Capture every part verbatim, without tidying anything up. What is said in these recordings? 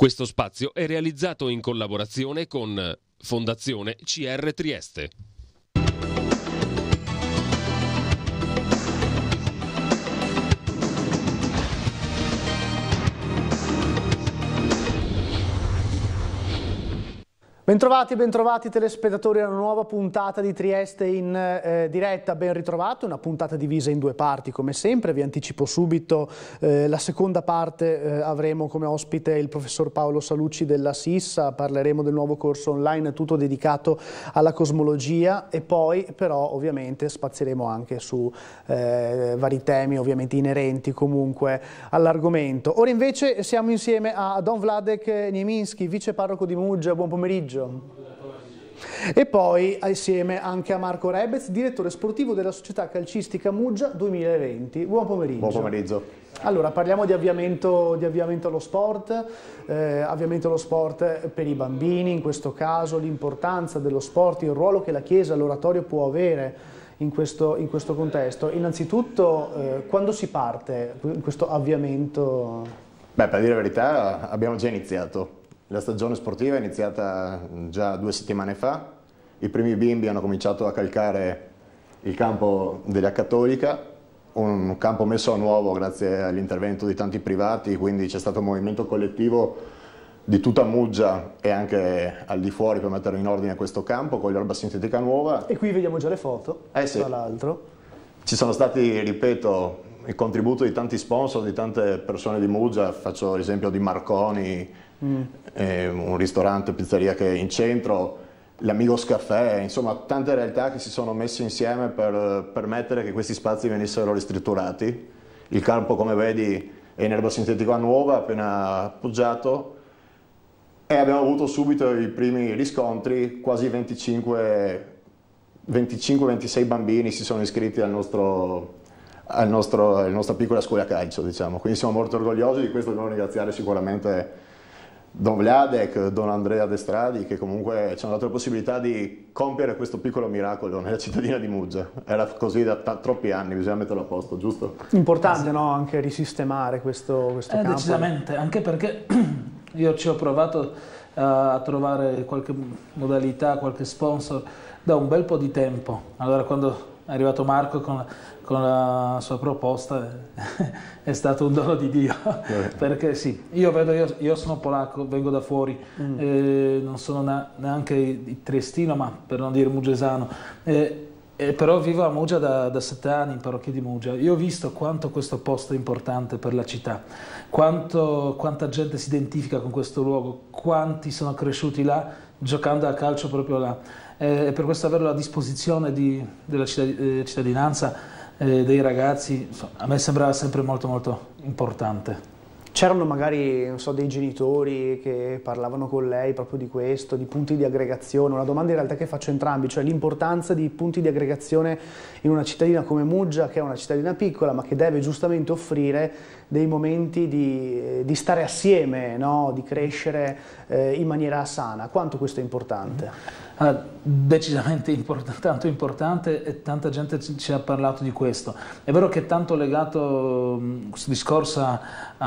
Questo spazio è realizzato in collaborazione con Fondazione C R Trieste. Bentrovati, bentrovati telespettatori a una nuova puntata di Trieste in eh, diretta, ben ritrovato, una puntata divisa in due parti come sempre, vi anticipo subito eh, la seconda parte, eh, avremo come ospite il professor Paolo Salucci della Sissa, parleremo del nuovo corso online tutto dedicato alla cosmologia e poi però ovviamente spazieremo anche su eh, vari temi ovviamente inerenti comunque all'argomento. Ora invece siamo insieme a Don Vladek Nieminski, vice parroco di Muggia, buon pomeriggio. E poi assieme anche a Marco Rebez, direttore sportivo della società calcistica Muggia duemilaventi. Buon pomeriggio. Buon pomeriggio. Allora, parliamo di avviamento, di avviamento allo sport, eh, avviamento allo sport per i bambini, in questo caso l'importanza dello sport, il ruolo che la Chiesa, l'oratorio può avere in questo, in questo contesto. Innanzitutto, eh, quando si parte in questo avviamento? Beh, per dire la verità, abbiamo già iniziato. La stagione sportiva è iniziata già due settimane fa, i primi bimbi hanno cominciato a calcare il campo della Cattolica, un campo messo a nuovo grazie all'intervento di tanti privati, quindi c'è stato un movimento collettivo di tutta Muggia e anche al di fuori per mettere in ordine questo campo con l'erba sintetica nuova. E qui vediamo già le foto, eh sì. Tra l'altro. Ci sono stati, ripeto, il contributo di tanti sponsor, di tante persone di Muggia, faccio l'esempio di Marconi, Mm. Eh, un ristorante, pizzeria che è in centro, l'Amigos Caffè, insomma tante realtà che si sono messe insieme per permettere che questi spazi venissero ristrutturati. Il campo, come vedi, è in erba sintetica nuova, appena appoggiato, e abbiamo avuto subito i primi riscontri, quasi venticinque ventisei bambini si sono iscritti al nostro, al nostro, alla nostra piccola scuola calcio, diciamo. Quindi siamo molto orgogliosi di questo, dobbiamo ringraziare sicuramente Don Vladek, Don Andrea Destradi, che comunque ci hanno dato la possibilità di compiere questo piccolo miracolo nella cittadina di Muggia. Era così da troppi anni, bisogna metterlo a posto, giusto? Importante, no? Anche risistemare questo, questo eh, campo. Decisamente, anche perché io ci ho provato uh, a trovare qualche modalità, qualche sponsor da un bel po' di tempo. Allora quando è arrivato Marco con la, con la sua proposta è stato un dono di Dio, perché sì, io vedo, io, io sono polacco, vengo da fuori, mm. eh, non sono neanche di triestino, ma per non dire muggesano, eh, eh, però vivo a Muggia da, da sette anni in parrocchia di Muggia. Io ho visto quanto questo posto è importante per la città, quanto, quanta gente si identifica con questo luogo, quanti sono cresciuti là giocando a calcio proprio là. E per questo averlo a disposizione di, della cittadinanza, eh, dei ragazzi, insomma, a me sembrava sempre molto molto importante. C'erano magari, non so, dei genitori che parlavano con lei proprio di questo, di punti di aggregazione? Una domanda in realtà che faccio entrambi, cioè l'importanza di punti di aggregazione in una cittadina come Muggia, che è una cittadina piccola ma che deve giustamente offrire dei momenti di, di stare assieme, no? Di crescere eh, in maniera sana. Quanto questo è importante? Uh, decisamente import- tanto importante, e tanta gente ci, ci ha parlato di questo. È vero che è tanto legato mh, questo discorso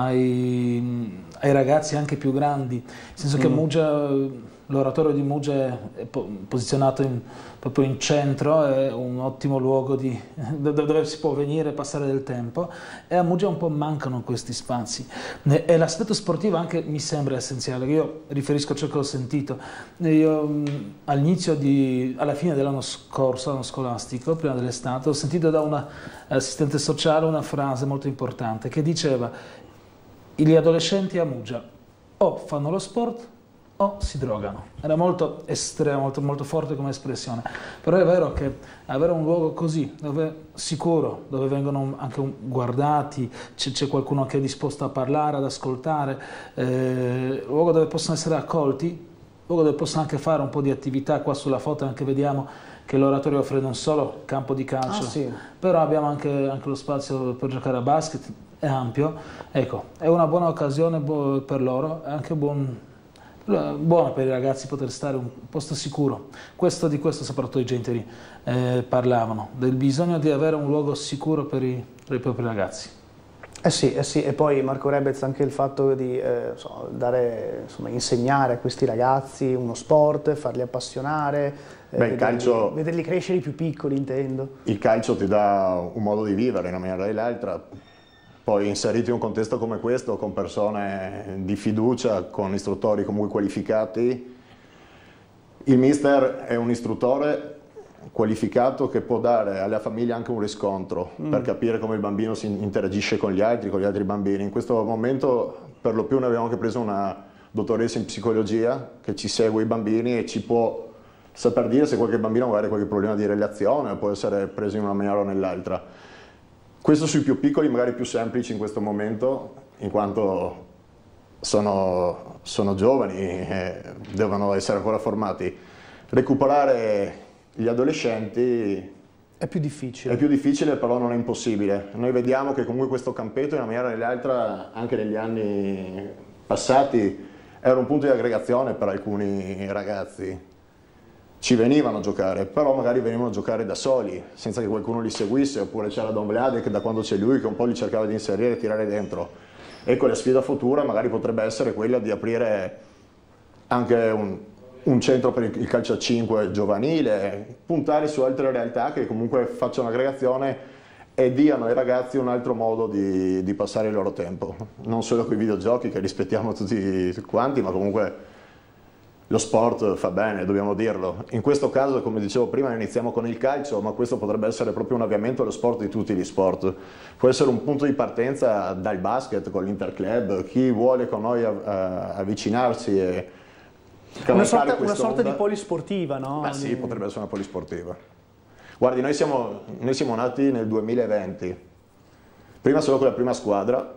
ai, ai ragazzi anche più grandi, nel senso mm. che Muggia, l'oratorio di Muggia è po- posizionato in, proprio in centro, è un ottimo luogo di, dove, dove si può venire e passare del tempo, e a Muggia un po' mancano questi spazi. E, e l'aspetto sportivo anche mi sembra essenziale. Io riferisco a ciò che ho sentito. Io mh, all'inizio di, alla fine dell'anno scorso, l'anno scolastico, prima dell'estate, ho sentito da una assistente sociale una frase molto importante che diceva: gli adolescenti a Muggia o fanno lo sport o si drogano. Era molto estremo, molto, molto forte come espressione, però è vero che avere un luogo così, dove sicuro, dove vengono anche guardati, c'è qualcuno che è disposto a parlare, ad ascoltare, eh, un luogo dove possono essere accolti, luogo dove possono anche fare un po' di attività. Qua sulla foto anche vediamo che l'oratorio offre non solo campo di calcio, ah, sì. però abbiamo anche, anche lo spazio per giocare a basket, è ampio. Ecco, è una buona occasione per loro, è anche buon, buono per i ragazzi poter stare in un posto sicuro. Questo, di questo soprattutto i genitori eh, parlavano, del bisogno di avere un luogo sicuro per i, per i propri ragazzi. Eh sì, eh sì, e poi Marco Rebec anche il fatto di eh, so, dare, insomma, insegnare a questi ragazzi uno sport, farli appassionare, eh, Beh, il vederli, calcio, vederli crescere i più piccoli, intendo. il calcio ti dà un modo di vivere in una maniera o nell'altra, poi inseriti in un contesto come questo, con persone di fiducia, con istruttori comunque qualificati, il mister è un istruttore qualificato che può dare alla famiglia anche un riscontro mm. per capire come il bambino si interagisce con gli altri, con gli altri bambini. In questo momento per lo più noi abbiamo anche preso una dottoressa in psicologia che ci segue i bambini e ci può saper dire se qualche bambino magari ha qualche problema di relazione, può essere preso in una maniera o nell'altra. Questo sui più piccoli, magari più semplici in questo momento, in quanto sono, sono giovani e devono essere ancora formati. Recuperare gli adolescenti è più difficile. È più difficile, però non è impossibile. Noi vediamo che comunque questo campetto, in una maniera o nell'altra, anche negli anni passati, era un punto di aggregazione per alcuni ragazzi. Ci venivano a giocare, però magari venivano a giocare da soli, senza che qualcuno li seguisse, oppure c'era Don Vlade che da quando c'è lui che un po' li cercava di inserire e tirare dentro. Ecco, la sfida futura magari potrebbe essere quella di aprire anche un un centro per il calcio a cinque giovanile, puntare su altre realtà che comunque facciano aggregazione e diano ai ragazzi un altro modo di, di passare il loro tempo. Non solo con i videogiochi, che rispettiamo tutti quanti, ma comunque lo sport fa bene, dobbiamo dirlo. In questo caso, come dicevo prima, iniziamo con il calcio, ma questo potrebbe essere proprio un avviamento allo sport di tutti gli sport. Può essere un punto di partenza dal basket con l'Interclub, chi vuole con noi avvicinarsi e Una sorta, una sorta di polisportiva, no? Ma sì, potrebbe essere una polisportiva. Guardi, noi siamo, noi siamo nati nel duemilaventi, prima solo con la prima squadra,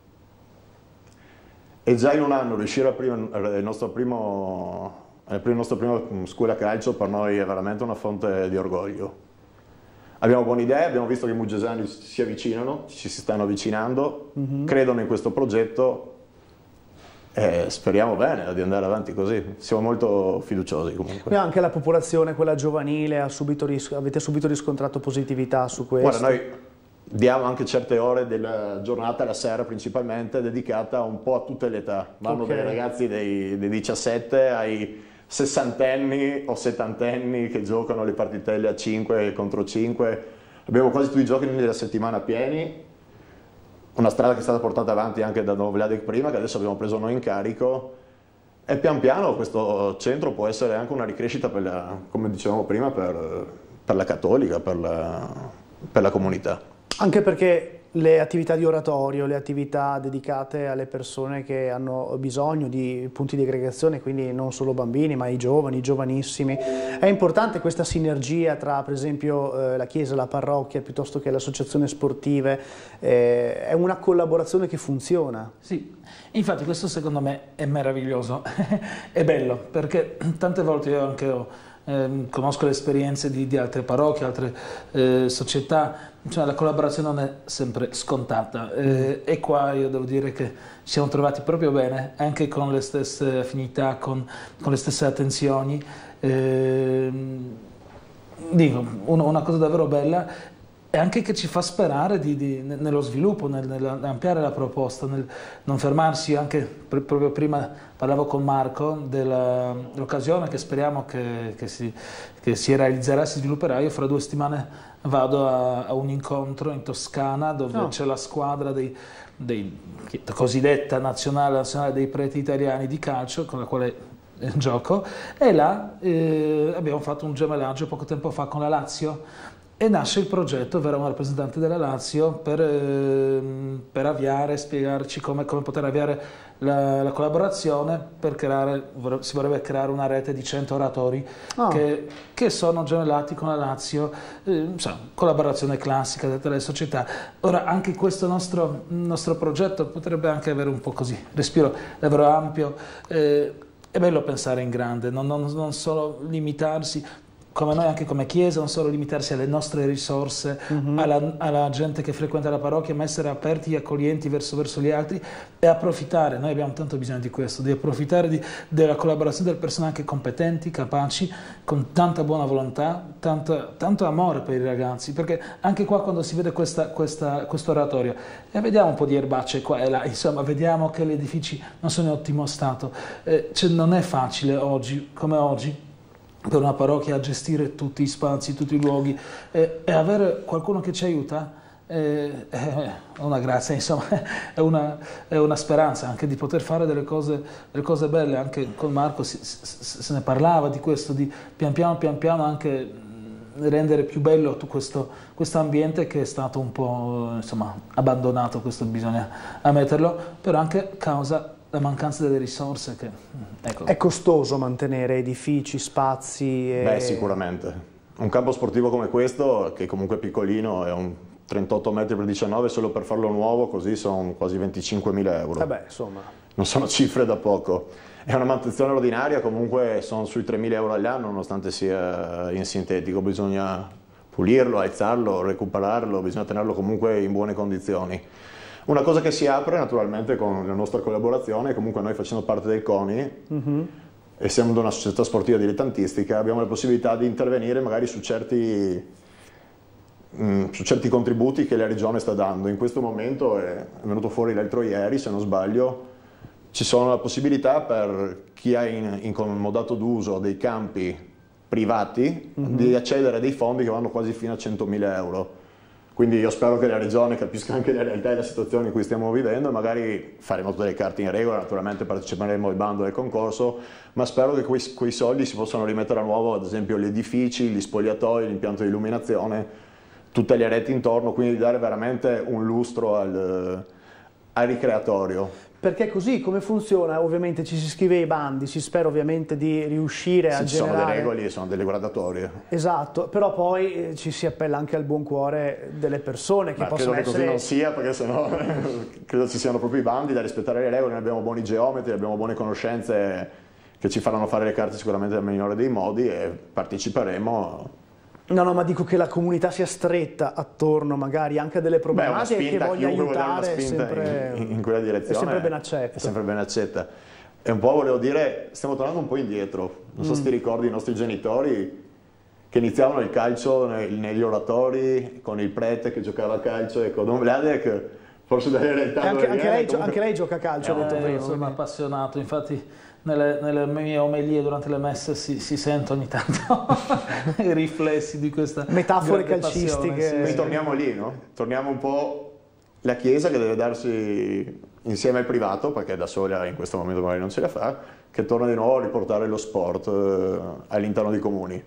e già in un anno riuscire a aprire il nostro primo, il nostro primo scuola calcio per noi è veramente una fonte di orgoglio. Abbiamo buone idee, abbiamo visto che i mugesani si avvicinano, ci si stanno avvicinando, mm-hmm. credono in questo progetto. Eh, speriamo bene di andare avanti così, siamo molto fiduciosi comunque. E anche la popolazione, quella giovanile, ha subito ris- avete subito riscontrato positività su questo? Guarda, noi diamo anche certe ore della giornata, la sera principalmente, dedicata un po' a tutte le età. Vanno okay. dai ragazzi dei, dei diciassette ai sessantenni o settantenni che giocano le partitelle a cinque contro cinque. Abbiamo quasi tutti i giochi della settimana pieni. Una strada che è stata portata avanti anche da Don Vlade prima, che adesso abbiamo preso noi in carico, e pian piano questo centro può essere anche una ricrescita, per la, come dicevamo prima, per, per la cattolica, per la, per la comunità. Anche perché le attività di oratorio, le attività dedicate alle persone che hanno bisogno di punti di aggregazione, quindi non solo bambini ma i giovani, i giovanissimi, è importante questa sinergia tra per esempio eh, la chiesa, la parrocchia piuttosto che le associazioni sportive, eh, è una collaborazione che funziona. Sì, infatti questo secondo me è meraviglioso, è bello perché tante volte io anche ho Eh, conosco le esperienze di, di altre parrocchie, altre eh, società, cioè, la collaborazione non è sempre scontata eh, e qua io devo dire che ci siamo trovati proprio bene, anche con le stesse affinità, con, con le stesse attenzioni. Eh, dico, uno, una cosa davvero bella e anche che ci fa sperare di, di, nello sviluppo, nel, nell'ampliare la proposta, nel non fermarsi. Anche pr proprio prima parlavo con Marco dell'occasione che speriamo che, che, si, che si realizzerà, si svilupperà. Io fra due settimane vado a, a un incontro in Toscana dove oh. c'è la squadra dei, dei, la cosiddetta nazionale, nazionale dei preti italiani di calcio con la quale gioco, e là eh, abbiamo fatto un gemellaggio poco tempo fa con la Lazio. E nasce il progetto, verrà un rappresentante della Lazio per, eh, per avviare, spiegarci come, come poter avviare la, la collaborazione per creare, si vorrebbe creare una rete di cento oratori oh. che, che sono gemellati con la Lazio, eh, insomma, collaborazione classica delle società. Ora anche questo nostro, nostro progetto potrebbe anche avere un po' così, respiro davvero ampio, eh, è bello pensare in grande, non, non, non solo limitarsi. come noi, anche come Chiesa, non solo limitarsi alle nostre risorse, mm-hmm. alla, alla gente che frequenta la parrocchia, ma essere aperti e accoglienti verso, verso gli altri e approfittare, noi abbiamo tanto bisogno di questo, di approfittare di, della collaborazione delle persone anche competenti, capaci, con tanta buona volontà, tanto, tanto amore per i ragazzi, perché anche qua quando si vede questa, questa, questo oratorio, e vediamo un po' di erbacce qua e là, insomma, vediamo che gli edifici non sono in ottimo stato, eh, cioè non è facile oggi, come oggi, per una parrocchia a gestire tutti i spazi, tutti i luoghi e, e avere qualcuno che ci aiuta è, è una grazia, insomma, è una, è una speranza anche di poter fare delle cose, delle cose belle. Anche con Marco si, si, se ne parlava di questo, di pian piano pian piano anche rendere più bello tutto questo, questo ambiente che è stato un po', insomma, abbandonato, questo bisogna ammetterlo, però anche causa la mancanza delle risorse che, ecco. È costoso mantenere edifici, spazi e... Beh, sicuramente. Un campo sportivo come questo, che comunque è piccolino, è un trentotto metri per diciannove, solo per farlo nuovo così sono quasi venticinquemila euro. Eh beh, insomma. Non sono cifre da poco. È una manutenzione ordinaria, comunque sono sui tremila euro all'anno, nonostante sia in sintetico. Bisogna pulirlo, alzarlo, recuperarlo, bisogna tenerlo comunque in buone condizioni. Una cosa che si apre naturalmente con la nostra collaborazione, comunque noi facendo parte del CONI, mm-hmm. essendo una società sportiva dilettantistica, abbiamo la possibilità di intervenire magari su certi, mh, su certi contributi che la Regione sta dando. In questo momento è venuto fuori l'altro ieri, se non sbaglio, ci sono la possibilità per chi ha in, in comodato d'uso dei campi privati mm-hmm. di accedere a dei fondi che vanno quasi fino a centomila euro. Quindi io spero che la Regione capisca anche la realtà e la situazione in cui stiamo vivendo, magari faremo tutte le carte in regola, naturalmente parteciperemo al bando del concorso, ma spero che quei, quei soldi si possano rimettere a nuovo, ad esempio gli edifici, gli spogliatoi, l'impianto di illuminazione, tutte le reti intorno, quindi dare veramente un lustro al, al ricreatorio. Perché così come funziona? Ovviamente ci si iscrive ai bandi, si spera ovviamente di riuscire sì, a ci generare... sono delle regole, sono delle graduatorie. Esatto, però poi eh, ci si appella anche al buon cuore delle persone che Beh, possono credo essere... che così non sia, perché sennò credo ci siano proprio i bandi da rispettare le regole, noi abbiamo buoni geometri, abbiamo buone conoscenze che ci faranno fare le carte sicuramente nel migliore dei modi e parteciperemo. No, no, ma dico che la comunità sia stretta attorno magari anche a delle problematiche e che voglia aiutare è sempre, in, in quella direzione, è sempre ben accetta. È sempre ben accetta. E un po' volevo dire, stiamo tornando un po' indietro, non so mm. se ti ricordi i nostri genitori che iniziavano il calcio nei, negli oratori con il prete che giocava a calcio e con Don Vladek, forse dalle realtà... Anche, anche, viene, lei, comunque... anche lei gioca a calcio, eh, ho detto prima. Io sono appassionato, infatti... Nelle, nelle mie omelie durante le messe si, si sentono ogni tanto i riflessi di questa metafore calcistiche. Passione, sì. Quindi torniamo lì, no? Torniamo un po' la Chiesa che deve darsi insieme al privato, perché da sola in questo momento magari non ce la fa, che torna di nuovo a riportare lo sport eh, all'interno dei comuni.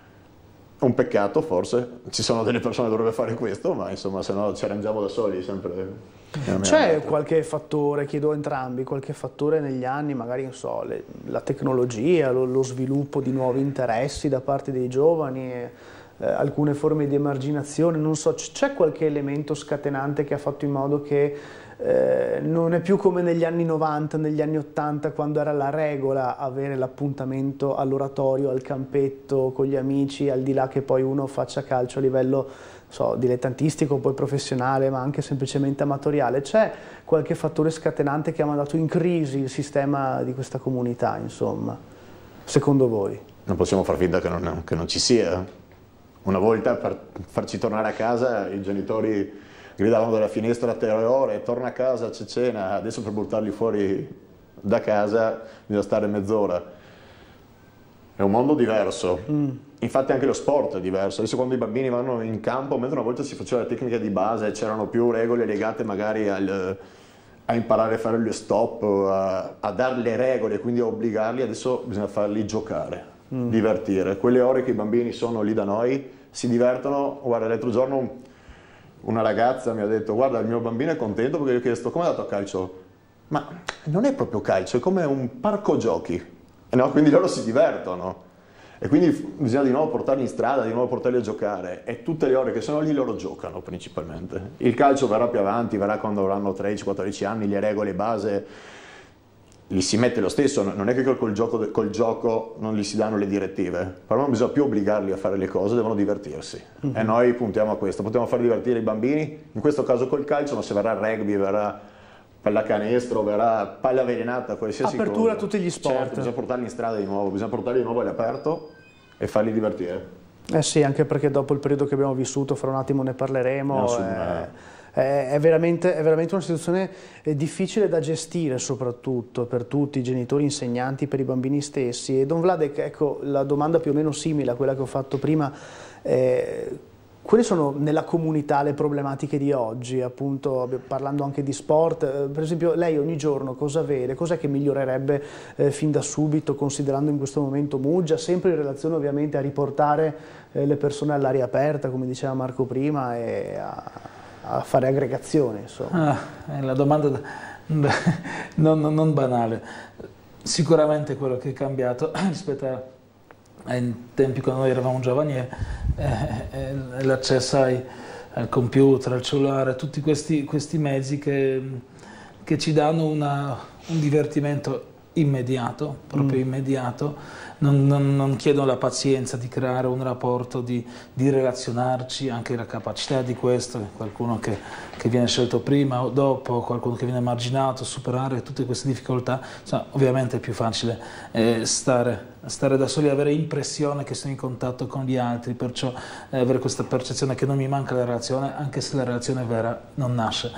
Un peccato forse, ci sono delle persone che dovrebbero fare questo, ma insomma se no ci arrangiamo da soli sempre. C'è qualche fattore, chiedo a entrambi, qualche fattore negli anni, magari non so, le, la tecnologia, lo, lo sviluppo di nuovi interessi da parte dei giovani, eh, alcune forme di emarginazione, non so, c'è qualche elemento scatenante che ha fatto in modo che eh, non è più come negli anni novanta, negli anni ottanta, quando era la regola avere l'appuntamento all'oratorio, al campetto, con gli amici, al di là che poi uno faccia calcio a livello so, dilettantistico, poi professionale, ma anche semplicemente amatoriale. C'è qualche fattore scatenante che ha mandato in crisi il sistema di questa comunità, insomma, secondo voi? Non possiamo far finta che non, che non ci sia. Una volta per farci tornare a casa i genitori gridavano dalla finestra a tre ore, torna a casa, c'è cena, adesso per buttarli fuori da casa bisogna stare mezz'ora. È un mondo diverso, mm. infatti anche lo sport è diverso. Adesso quando i bambini vanno in campo, mentre una volta si faceva la tecnica di base, c'erano più regole legate magari al, a imparare a fare gli stop, a, a dare le regole, quindi a obbligarli, adesso bisogna farli giocare, mm. divertire. Quelle ore che i bambini sono lì da noi, si divertono. Guarda, l'altro giorno una ragazza mi ha detto, guarda, il mio bambino è contento perché gli ho chiesto come è andato a calcio? Ma non è proprio calcio, è come un parco giochi. No, quindi loro si divertono e quindi bisogna di nuovo portarli in strada, di nuovo portarli a giocare e tutte le ore che sono lì loro giocano principalmente. Il calcio verrà più avanti, verrà quando avranno tredici quattordici anni, le regole base li si mette lo stesso, non è che col gioco, col gioco non gli si danno le direttive, però non bisogna più obbligarli a fare le cose, devono divertirsi. Mm-hmm. E noi puntiamo a questo, possiamo far divertire i bambini, in questo caso col calcio, ma se verrà rugby, verrà pallacanestro, verrà palla avvelenata, qualsiasi apertura cosa. a tutti gli sport. Certo, bisogna portarli in strada di nuovo, bisogna portarli di nuovo all'aperto e farli divertire. Eh sì, anche perché dopo il periodo che abbiamo vissuto, fra un attimo ne parleremo, No, su, eh... È veramente, è veramente una situazione difficile da gestire, soprattutto per tutti, i genitori, insegnanti, per i bambini stessi. E Don Vladek, ecco, la domanda più o meno simile a quella che ho fatto prima, eh, quali sono nella comunità le problematiche di oggi, appunto parlando anche di sport? Eh, per esempio lei ogni giorno cosa vede, cos'è che migliorerebbe eh, fin da subito, considerando in questo momento Muggia, sempre in relazione ovviamente a riportare eh, le persone all'aria aperta, come diceva Marco prima, e a... a fare aggregazione, insomma. Ah, è la domanda non, non, non banale. Sicuramente quello che è cambiato rispetto a, ai tempi quando noi eravamo giovani è, è, è l'accesso ai, al computer, al cellulare, tutti questi, questi mezzi che, che ci danno una, un divertimento immediato, proprio mm. immediato, non, non, non chiedono la pazienza di creare un rapporto, di, di relazionarci, anche la capacità di questo, qualcuno che, che viene scelto prima o dopo, qualcuno che viene marginato, superare tutte queste difficoltà. Insomma, ovviamente è più facile eh, stare, stare da soli, avere impressione che sono in contatto con gli altri, perciò eh, avere questa percezione che non mi manca la relazione, anche se la relazione vera non nasce.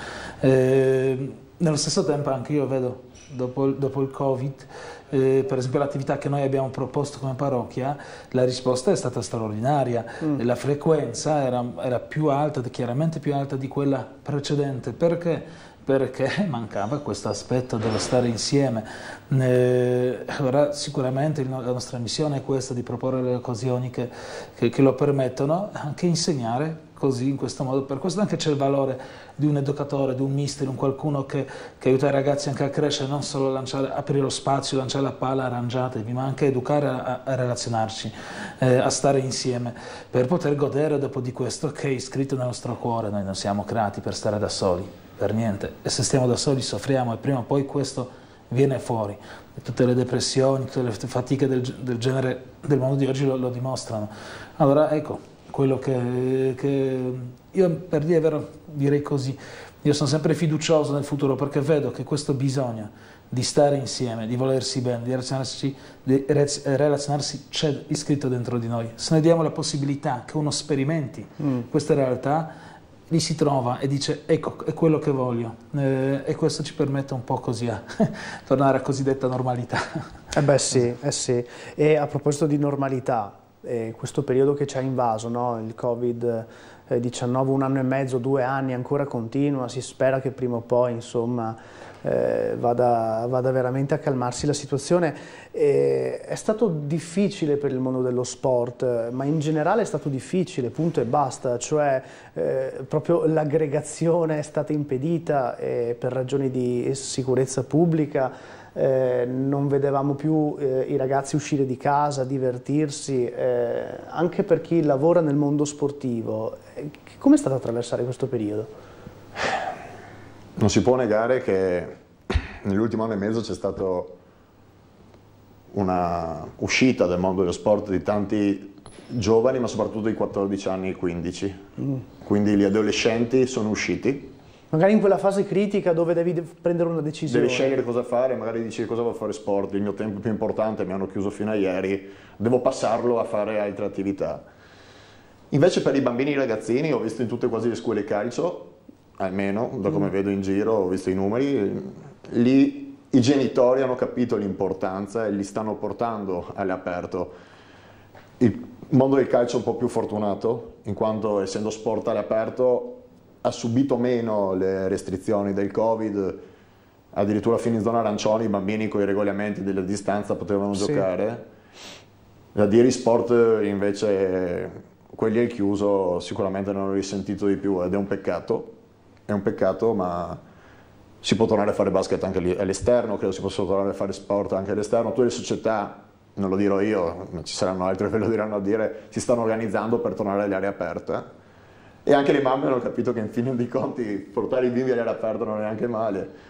Eh, nello stesso tempo anche io vedo Dopo, dopo il Covid, eh, per esempio l'attività che noi abbiamo proposto come parrocchia, la risposta è stata straordinaria, mm. la frequenza era, era più alta, chiaramente più alta di quella precedente, perché? Perché mancava questo aspetto dello stare insieme. Eh, allora sicuramente il, la nostra missione è questa, di proporre le occasioni che, che, che lo permettono, anche insegnare così, in questo modo. Per questo anche c'è il valore di un educatore, di un mister, un qualcuno che, che aiuta i ragazzi anche a crescere, non solo a lanciare, aprire lo spazio, lanciare la palla, arrangiatevi, ma anche educare a, a relazionarci, eh, a stare insieme, per poter godere dopo di questo che è iscritto nel nostro cuore. Noi non siamo creati per stare da soli, per niente, e se stiamo da soli soffriamo, e prima o poi questo viene fuori. E tutte le depressioni, tutte le fatiche del, del genere del mondo di oggi lo, lo dimostrano. Allora ecco, quello che, che io, per dire vero, direi così, io sono sempre fiducioso nel futuro, perché vedo che questo bisogno di stare insieme, di volersi bene, di relazionarsi, di relazionarsi c'è iscritto dentro di noi. Se noi diamo la possibilità che uno sperimenti mm. questa realtà, lì si trova e dice ecco, è quello che voglio, eh, e questo ci permette un po' così a tornare a cosiddetta normalità. Eh beh sì, eh sì. E a proposito di normalità, eh, questo periodo che ci ha invaso, no? Il Covid diciannove, un anno e mezzo, due anni, ancora continua, si spera che prima o poi insomma eh, vada, vada veramente a calmarsi la situazione. Eh, è stato difficile per il mondo dello sport, ma in generale è stato difficile, punto e basta, cioè eh, proprio l'aggregazione è stata impedita eh, per ragioni di sicurezza pubblica. Eh, non vedevamo più eh, i ragazzi uscire di casa, divertirsi, eh, anche per chi lavora nel mondo sportivo. Eh, come è stato attraversare questo periodo? Non si può negare che nell'ultimo anno e mezzo c'è stata una uscita dal mondo dello sport di tanti giovani, ma soprattutto di quattordici anni e quindici. Mm. Quindi gli adolescenti sono usciti. Magari in quella fase critica dove devi prendere una decisione. Devi scegliere cosa fare, magari dici cosa vuoi fare sport, il mio tempo più importante mi hanno chiuso fino a ieri, devo passarlo a fare altre attività. Invece per i bambini e i ragazzini, ho visto in tutte quasi le scuole calcio, almeno da come mm. vedo in giro, ho visto i numeri, lì i genitori hanno capito l'importanza e li stanno portando all'aperto. Il mondo del calcio è un po' più fortunato, in quanto essendo sport all'aperto ha subito meno le restrizioni del Covid, addirittura fino in zona arancione i bambini con i regolamenti della distanza potevano sì. giocare. Da dire sport invece quelli al chiuso sicuramente non hanno risentito di più ed è un peccato, è un peccato, ma si può tornare a fare basket anche all'esterno, credo si possa tornare a fare sport anche all'esterno. Tutte le società, non lo dirò io, ma ci saranno altre che ve lo diranno a dire, si stanno organizzando per tornare alle aree aperte. E anche le mamme hanno capito che in fin dei conti portare i bimbi all'aria aperta non è neanche male.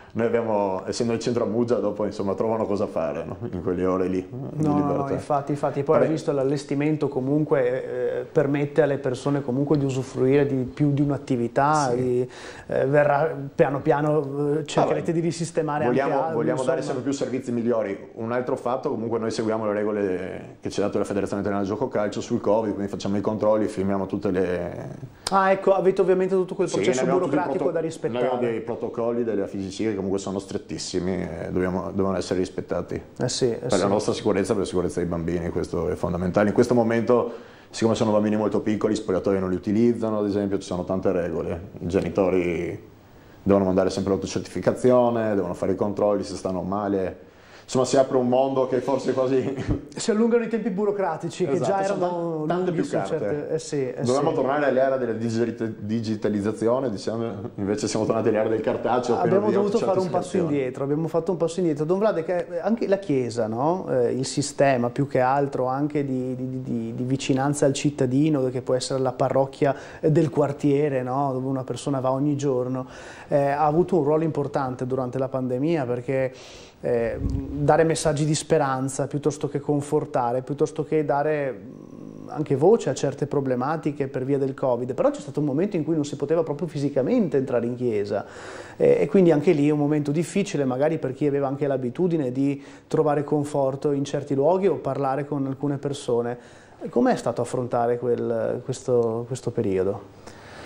noi abbiamo, essendo il centro a Muggia, dopo insomma trovano cosa fare, no? In quelle ore lì di no, libertà. No, infatti, infatti poi hai visto l'allestimento comunque eh, permette alle persone comunque di usufruire di più di un'attività, sì. di, eh, verrà piano piano eh, cercherete ah, di risistemare vogliamo, anche altro. Vogliamo dare sempre più servizi migliori. Un altro fatto, comunque noi seguiamo le regole che ci ha dato la Federazione Italiana di Gioco Calcio sul Covid, quindi facciamo i controlli, filmiamo tutte le... Ah ecco, avete ovviamente tutto quel processo sì, burocratico da rispettare. Noi abbiamo dei protocolli della fisica che comunque sono strettissimi e dobbiamo, devono essere rispettati eh sì, eh per sì. la nostra sicurezza e per la sicurezza dei bambini, questo è fondamentale. In questo momento, siccome sono bambini molto piccoli, gli spogliatoi non li utilizzano, ad esempio, ci sono tante regole, i genitori devono mandare sempre l'autocertificazione, devono fare i controlli se stanno male. Insomma, si apre un mondo che forse quasi... Si allungano i tempi burocratici, esatto, che già erano tante più carte. Certe... Eh sì, eh Dovevamo sì. tornare all'era della digitalizzazione, diciamo, invece siamo tornati all'era del cartaceo. Abbiamo dovuto fare un passo indietro, abbiamo fatto un passo indietro. Don Vlad, che anche la Chiesa, no? eh, il sistema più che altro anche di, di, di, di vicinanza al cittadino, che può essere la parrocchia del quartiere, no? Dove una persona va ogni giorno, eh, ha avuto un ruolo importante durante la pandemia, perché Eh, dare messaggi di speranza piuttosto che confortare, piuttosto che dare anche voce a certe problematiche per via del Covid, però c'è stato un momento in cui non si poteva proprio fisicamente entrare in chiesa eh, e quindi anche lì è un momento difficile magari per chi aveva anche l'abitudine di trovare conforto in certi luoghi o parlare con alcune persone. Com'è stato affrontare quel, questo, questo periodo?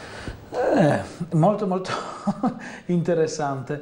Eh, molto molto interessante,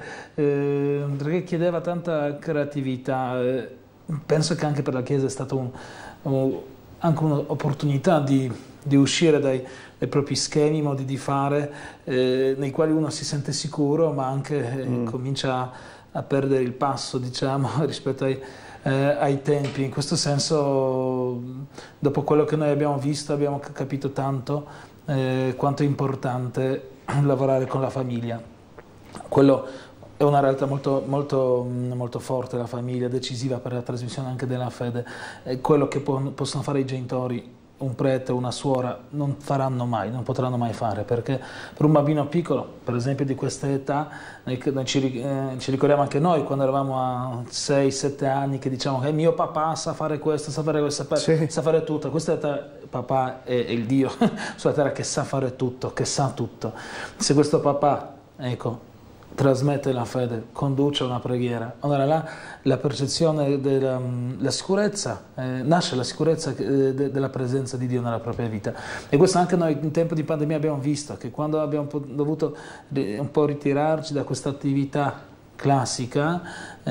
eh, perché chiedeva tanta creatività. Eh, penso che anche per la Chiesa è stata un, un, anche un'opportunità di, di uscire dai, dai propri schemi, modi di fare, eh, nei quali uno si sente sicuro, ma anche eh, mm. comincia a perdere il passo, diciamo, rispetto ai, eh, ai tempi. In questo senso, dopo quello che noi abbiamo visto, abbiamo capito tanto Eh, quanto è importante lavorare con la famiglia. Quello è una realtà molto, molto, molto forte, la famiglia, decisiva per la trasmissione anche della fede. È quello che può, possono fare i genitori, un prete, una suora, non faranno mai, non potranno mai fare, perché per un bambino piccolo, per esempio di questa età, noi, noi ci, eh, ci ricordiamo anche noi quando eravamo a sei sette anni, che diciamo che mio papà sa fare questo, sa fare questo, sa, sì. sa fare tutto. Questa età, papà è, è il Dio sulla terra che sa fare tutto, che sa tutto. Se questo papà, ecco, trasmette la fede, conduce una preghiera, allora là la percezione della la sicurezza, eh, nasce la sicurezza eh, de, della presenza di Dio nella propria vita. E questo anche noi in tempo di pandemia abbiamo visto, che quando abbiamo dovuto un po' ritirarci da questa attività classica,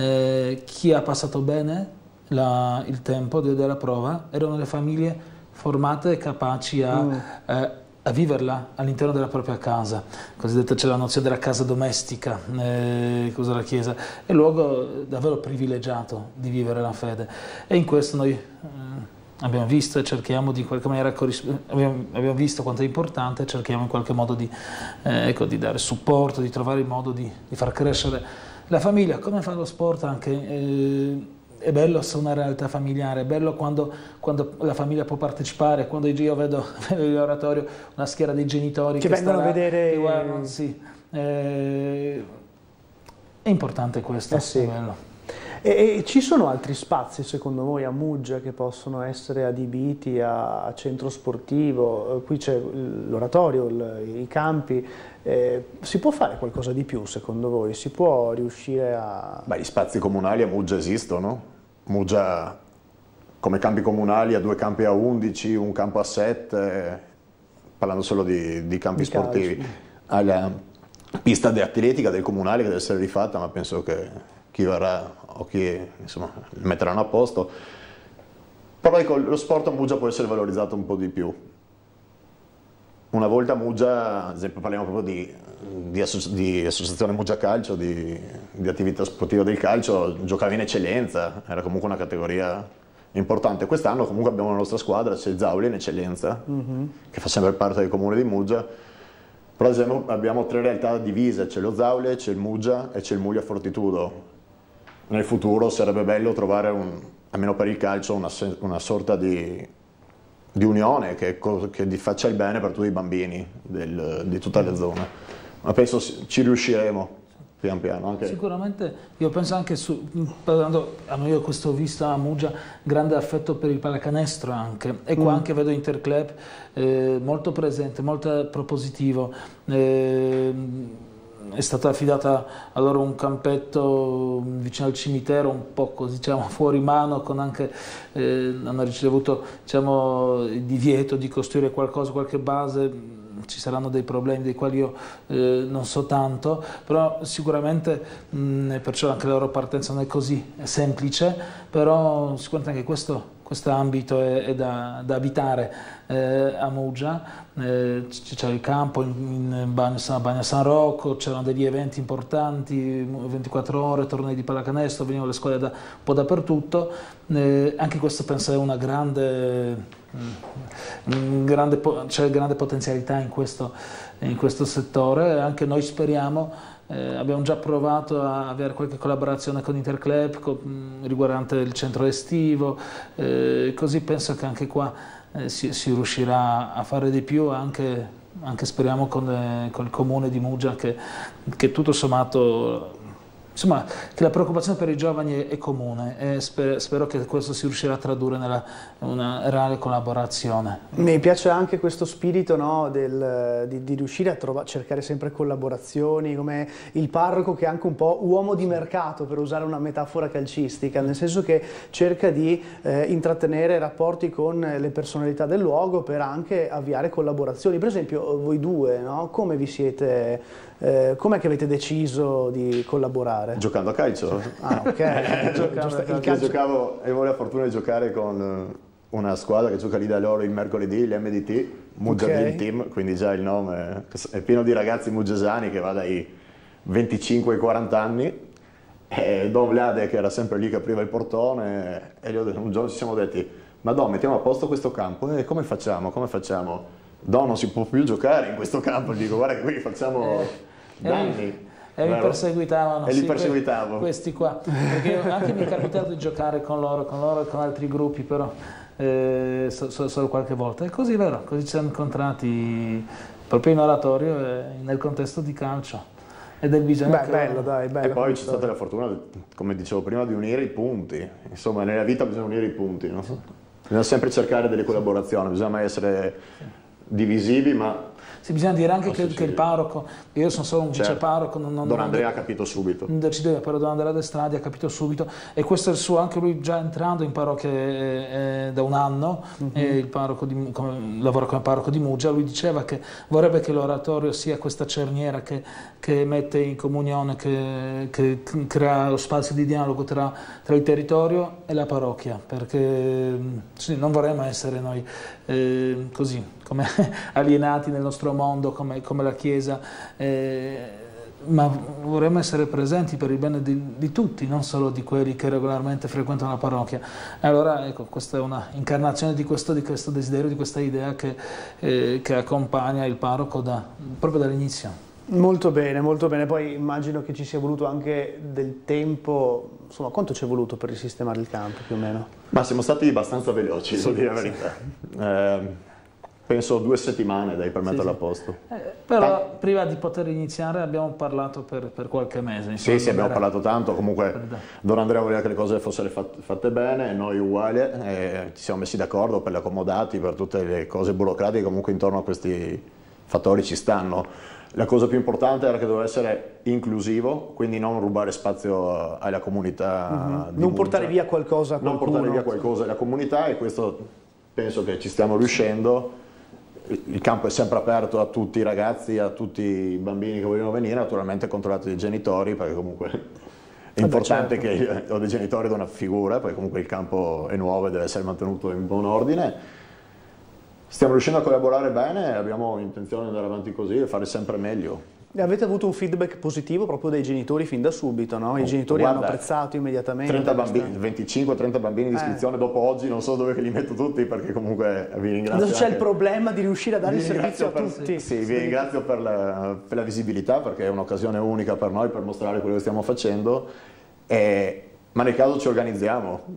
eh, chi ha passato bene la, il tempo de, della prova erano le famiglie formate e capaci a mm. eh, a viverla all'interno della propria casa. Cosiddetta c'è la nozione della casa domestica, eh, cosa la Chiesa, è un luogo davvero privilegiato di vivere la fede, e in questo noi eh, abbiamo visto e cerchiamo di in qualche maniera abbiamo, abbiamo visto quanto è importante, cerchiamo in qualche modo di, eh, ecco, di dare supporto, di trovare il modo di, di far crescere la famiglia. Come fa lo sport anche, eh, è bello se una realtà familiare, è bello quando, quando la famiglia può partecipare, quando io vedo nell'oratorio una schiera dei genitori che, che vengono a vedere, guardano, sì. eh, è importante questo, eh sì. È bello. E, e ci sono altri spazi secondo voi a Muggia che possono essere adibiti a, a centro sportivo? Qui c'è l'oratorio, i campi, eh, si può fare qualcosa di più secondo voi? Si può riuscire a... Beh, gli spazi comunali a Muggia esistono. Muggia come campi comunali ha due campi a undici, un campo a sette, parlando solo di, di campi di sportivi. Calcio. Ha la pista di atletica del comunale che deve essere rifatta, ma penso che chi verrà o chi insomma metteranno a posto. Però ecco, lo sport a Muggia può essere valorizzato un po' di più. Una volta a Muggia, ad esempio parliamo proprio di, di, associ di associazione Muggia Calcio, di, di attività sportiva del calcio, giocava in eccellenza, era comunque una categoria importante. Quest'anno comunque abbiamo la nostra squadra, c'è Zauli in eccellenza, mm-hmm. che fa sempre parte del comune di Muggia. Però ad esempio abbiamo tre realtà divise, c'è lo Zaule, c'è il Muggia e c'è il Muglia Fortitudo. Nel futuro sarebbe bello trovare, un, almeno per il calcio, una, una sorta di, di unione che, che faccia il bene per tutti i bambini del, di tutta la zona. Ma penso ci riusciremo. pian piano. Anche... Sicuramente, io penso anche su, parlando, io questo visto a Muggia, grande affetto per il pallacanestro anche, e qua mm. anche vedo Interclub eh, molto presente, molto propositivo. Eh, è stata affidata a loro un campetto vicino al cimitero, un po' così, diciamo, fuori mano, con anche, eh, hanno ricevuto, diciamo, il divieto di costruire qualcosa, qualche base. Ci saranno dei problemi dei quali io eh, non so tanto, però sicuramente, mh, perciò anche la loro partenza non è così semplice, però sicuramente anche questo questo ambito è, è da, da abitare eh, a Muggia. Eh, c'è il campo in, in Bagno, Bagno San Rocco, c'erano degli eventi importanti, ventiquattro ore, tornei di pallacanestro, venivano le scuole da un po' dappertutto. Eh, anche questo penso è una grande, mh, grande, c'è grande potenzialità in questo, in questo settore. Anche noi speriamo. Eh, abbiamo già provato a avere qualche collaborazione con Interclub con, mh, riguardante il centro estivo, eh, così penso che anche qua eh, si, si riuscirà a fare di più, anche, anche speriamo con, eh, con il comune di Muggia, che, che tutto sommato, insomma, che la preoccupazione per i giovani è, è comune, e spero, spero che questo si riuscirà a tradurre nella una reale collaborazione. Mi piace anche questo spirito, no, del, di, di riuscire a trovare, cercare sempre collaborazioni, come il parroco che è anche un po' uomo di mercato, per usare una metafora calcistica, nel senso che cerca di eh, intrattenere rapporti con le personalità del luogo per anche avviare collaborazioni. Per esempio voi due, no? Come vi siete, eh, com'è che avete deciso di collaborare? Giocando a calcio. Ah, ok. Giocando a calcio. Io giocavo, avevo la fortuna di giocare con una squadra che gioca lì da loro il mercoledì, l'M D T, Muggia okay. Dream Team, quindi già il nome è pieno di ragazzi muggesani che va dai venticinque ai quaranta anni, e Don Vlade, che era sempre lì che apriva il portone, e un giorno ci siamo detti: ma Don, mettiamo a posto questo campo, e come facciamo, come facciamo? Don, non si può più giocare in questo campo, gli dico: guarda che qui facciamo eh, danni. E mi perseguitavano, e sì, li perseguitavo. Questi qua, perché io, anche mi è capitato di giocare con loro, con loro e con altri gruppi, però eh, so, so, solo qualche volta. E così, vero, così ci siamo incontrati proprio in oratorio e nel contesto di calcio. Ed è bisogno. Beh, bello, dai, bello. E poi c'è stata la fortuna, come dicevo prima, di unire i punti. Insomma, nella vita bisogna unire i punti, no? Bisogna sempre cercare delle collaborazioni, bisogna mai essere divisivi, ma... Sì, bisogna dire anche che, che il parroco, io sono solo un certo. viceparroco, non, non, Don Andrea ha capito subito. Non decideva, però Don Andrea Destradi ha capito subito, e questo è il suo, anche lui già entrando in parrocchia eh, eh, da un anno, uh-huh. e il parroco di, come, lavora come parroco di Muggia, lui diceva che vorrebbe che l'oratorio sia questa cerniera che, che mette in comunione, che, che crea lo spazio di dialogo tra, tra il territorio e la parrocchia, perché sì, non vorremmo essere noi eh, così, come alienati nel nostro mondo, come, come la Chiesa, eh, ma vorremmo essere presenti per il bene di, di tutti, non solo di quelli che regolarmente frequentano la parrocchia. E allora, ecco, questa è una incarnazione di questo, di questo desiderio, di questa idea che, eh, che accompagna il parroco da, proprio dall'inizio. Molto bene, molto bene. Poi immagino che ci sia voluto anche del tempo. Insomma, quanto ci è voluto per risistemare il campo, più o meno? Ma siamo stati abbastanza veloci, sì, devo dire la verità. Sì. Eh, penso due settimane dai per metterlo sì, sì. a posto. Eh, però ah. prima di poter iniziare abbiamo parlato per, per qualche mese. Insomma, sì, sì, abbiamo era... parlato tanto. Comunque Don Andrea voleva che le cose fossero fatte, fatte bene, noi uguali, e ci siamo messi d'accordo per gli accomodati, per tutte le cose burocratiche comunque intorno a questi fattori ci stanno. La cosa più importante era che doveva essere inclusivo, quindi non rubare spazio alla comunità. Mm-hmm. Non Muggia. portare via qualcosa a qualcuno. Non portare via qualcosa alla comunità, e questo penso che ci stiamo riuscendo. Il campo è sempre aperto a tutti i ragazzi, a tutti i bambini che vogliono venire, naturalmente controllato dai genitori, perché comunque è importante certo. che ho dei genitori da una figura, perché comunque il campo è nuovo e deve essere mantenuto in buon ordine. Stiamo riuscendo a collaborare bene, abbiamo intenzione di andare avanti così e fare sempre meglio. E avete avuto un feedback positivo proprio dai genitori fin da subito, no? I genitori Guarda, hanno apprezzato immediatamente. trenta bambini, venticinque trenta bambini di iscrizione eh. dopo oggi, non so dove che li metto tutti, perché comunque vi ringrazio. Adesso c'è il problema di riuscire a dare il servizio a per, tutti. Sì, vi ringrazio per la, per la visibilità, perché è un'occasione unica per noi per mostrare quello che stiamo facendo, e, ma nel caso ci organizziamo.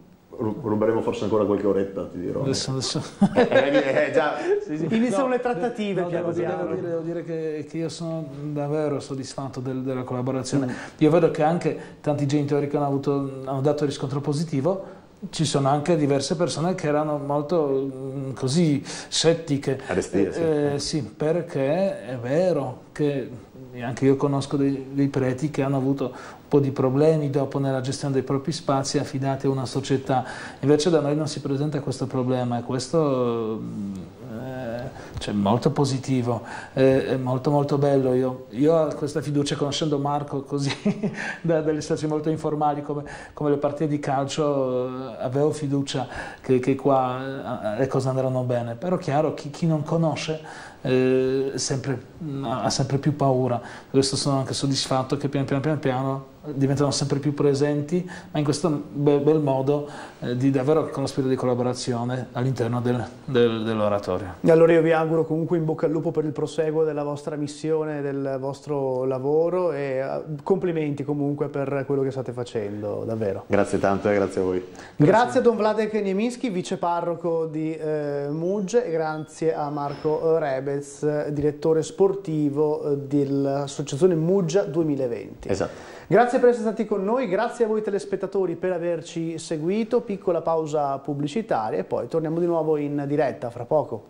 ruberemo forse ancora qualche oretta, ti dirò. Adesso, adesso. Eh, eh, eh, già. Sì, sì. Iniziano No, le trattative, no, piano devo, piano. devo dire, devo dire che, che io sono davvero soddisfatto del, della collaborazione. Mm. Io vedo che anche tanti genitori che hanno, avuto, hanno dato riscontro positivo, ci sono anche diverse persone che erano molto mh, così scettiche. Arrestie, sì. Eh, sì, perché è vero che anche io conosco dei, dei preti che hanno avuto un po' di problemi dopo nella gestione dei propri spazi affidati a una società. Invece da noi non si presenta questo problema e questo eh, cioè, molto positivo, eh, è molto molto bello. Io, io ho questa fiducia, conoscendo Marco così da delle situazioni molto informali come, come le partite di calcio, eh, avevo fiducia che, che qua eh, le cose andranno bene. Però chiaro, chi, chi non conosce Eh, sempre, ha sempre più paura. Per questo sono anche soddisfatto che piano piano piano piano diventano sempre più presenti, ma in questo bel, bel modo eh, di davvero con lo spirito di collaborazione all'interno del, del, dell'oratorio. E allora io vi auguro comunque in bocca al lupo per il proseguo della vostra missione, del vostro lavoro, e complimenti comunque per quello che state facendo, davvero. Grazie tante, grazie a voi. Grazie, grazie a Don Vladek Nieminski, viceparroco di eh, Mugge, e grazie a Marco Rebez, direttore sportivo dell'associazione Muggia duemilaventi. Esatto. Grazie per essere stati con noi, grazie a voi telespettatori per averci seguito, piccola pausa pubblicitaria e poi torniamo di nuovo in diretta fra poco.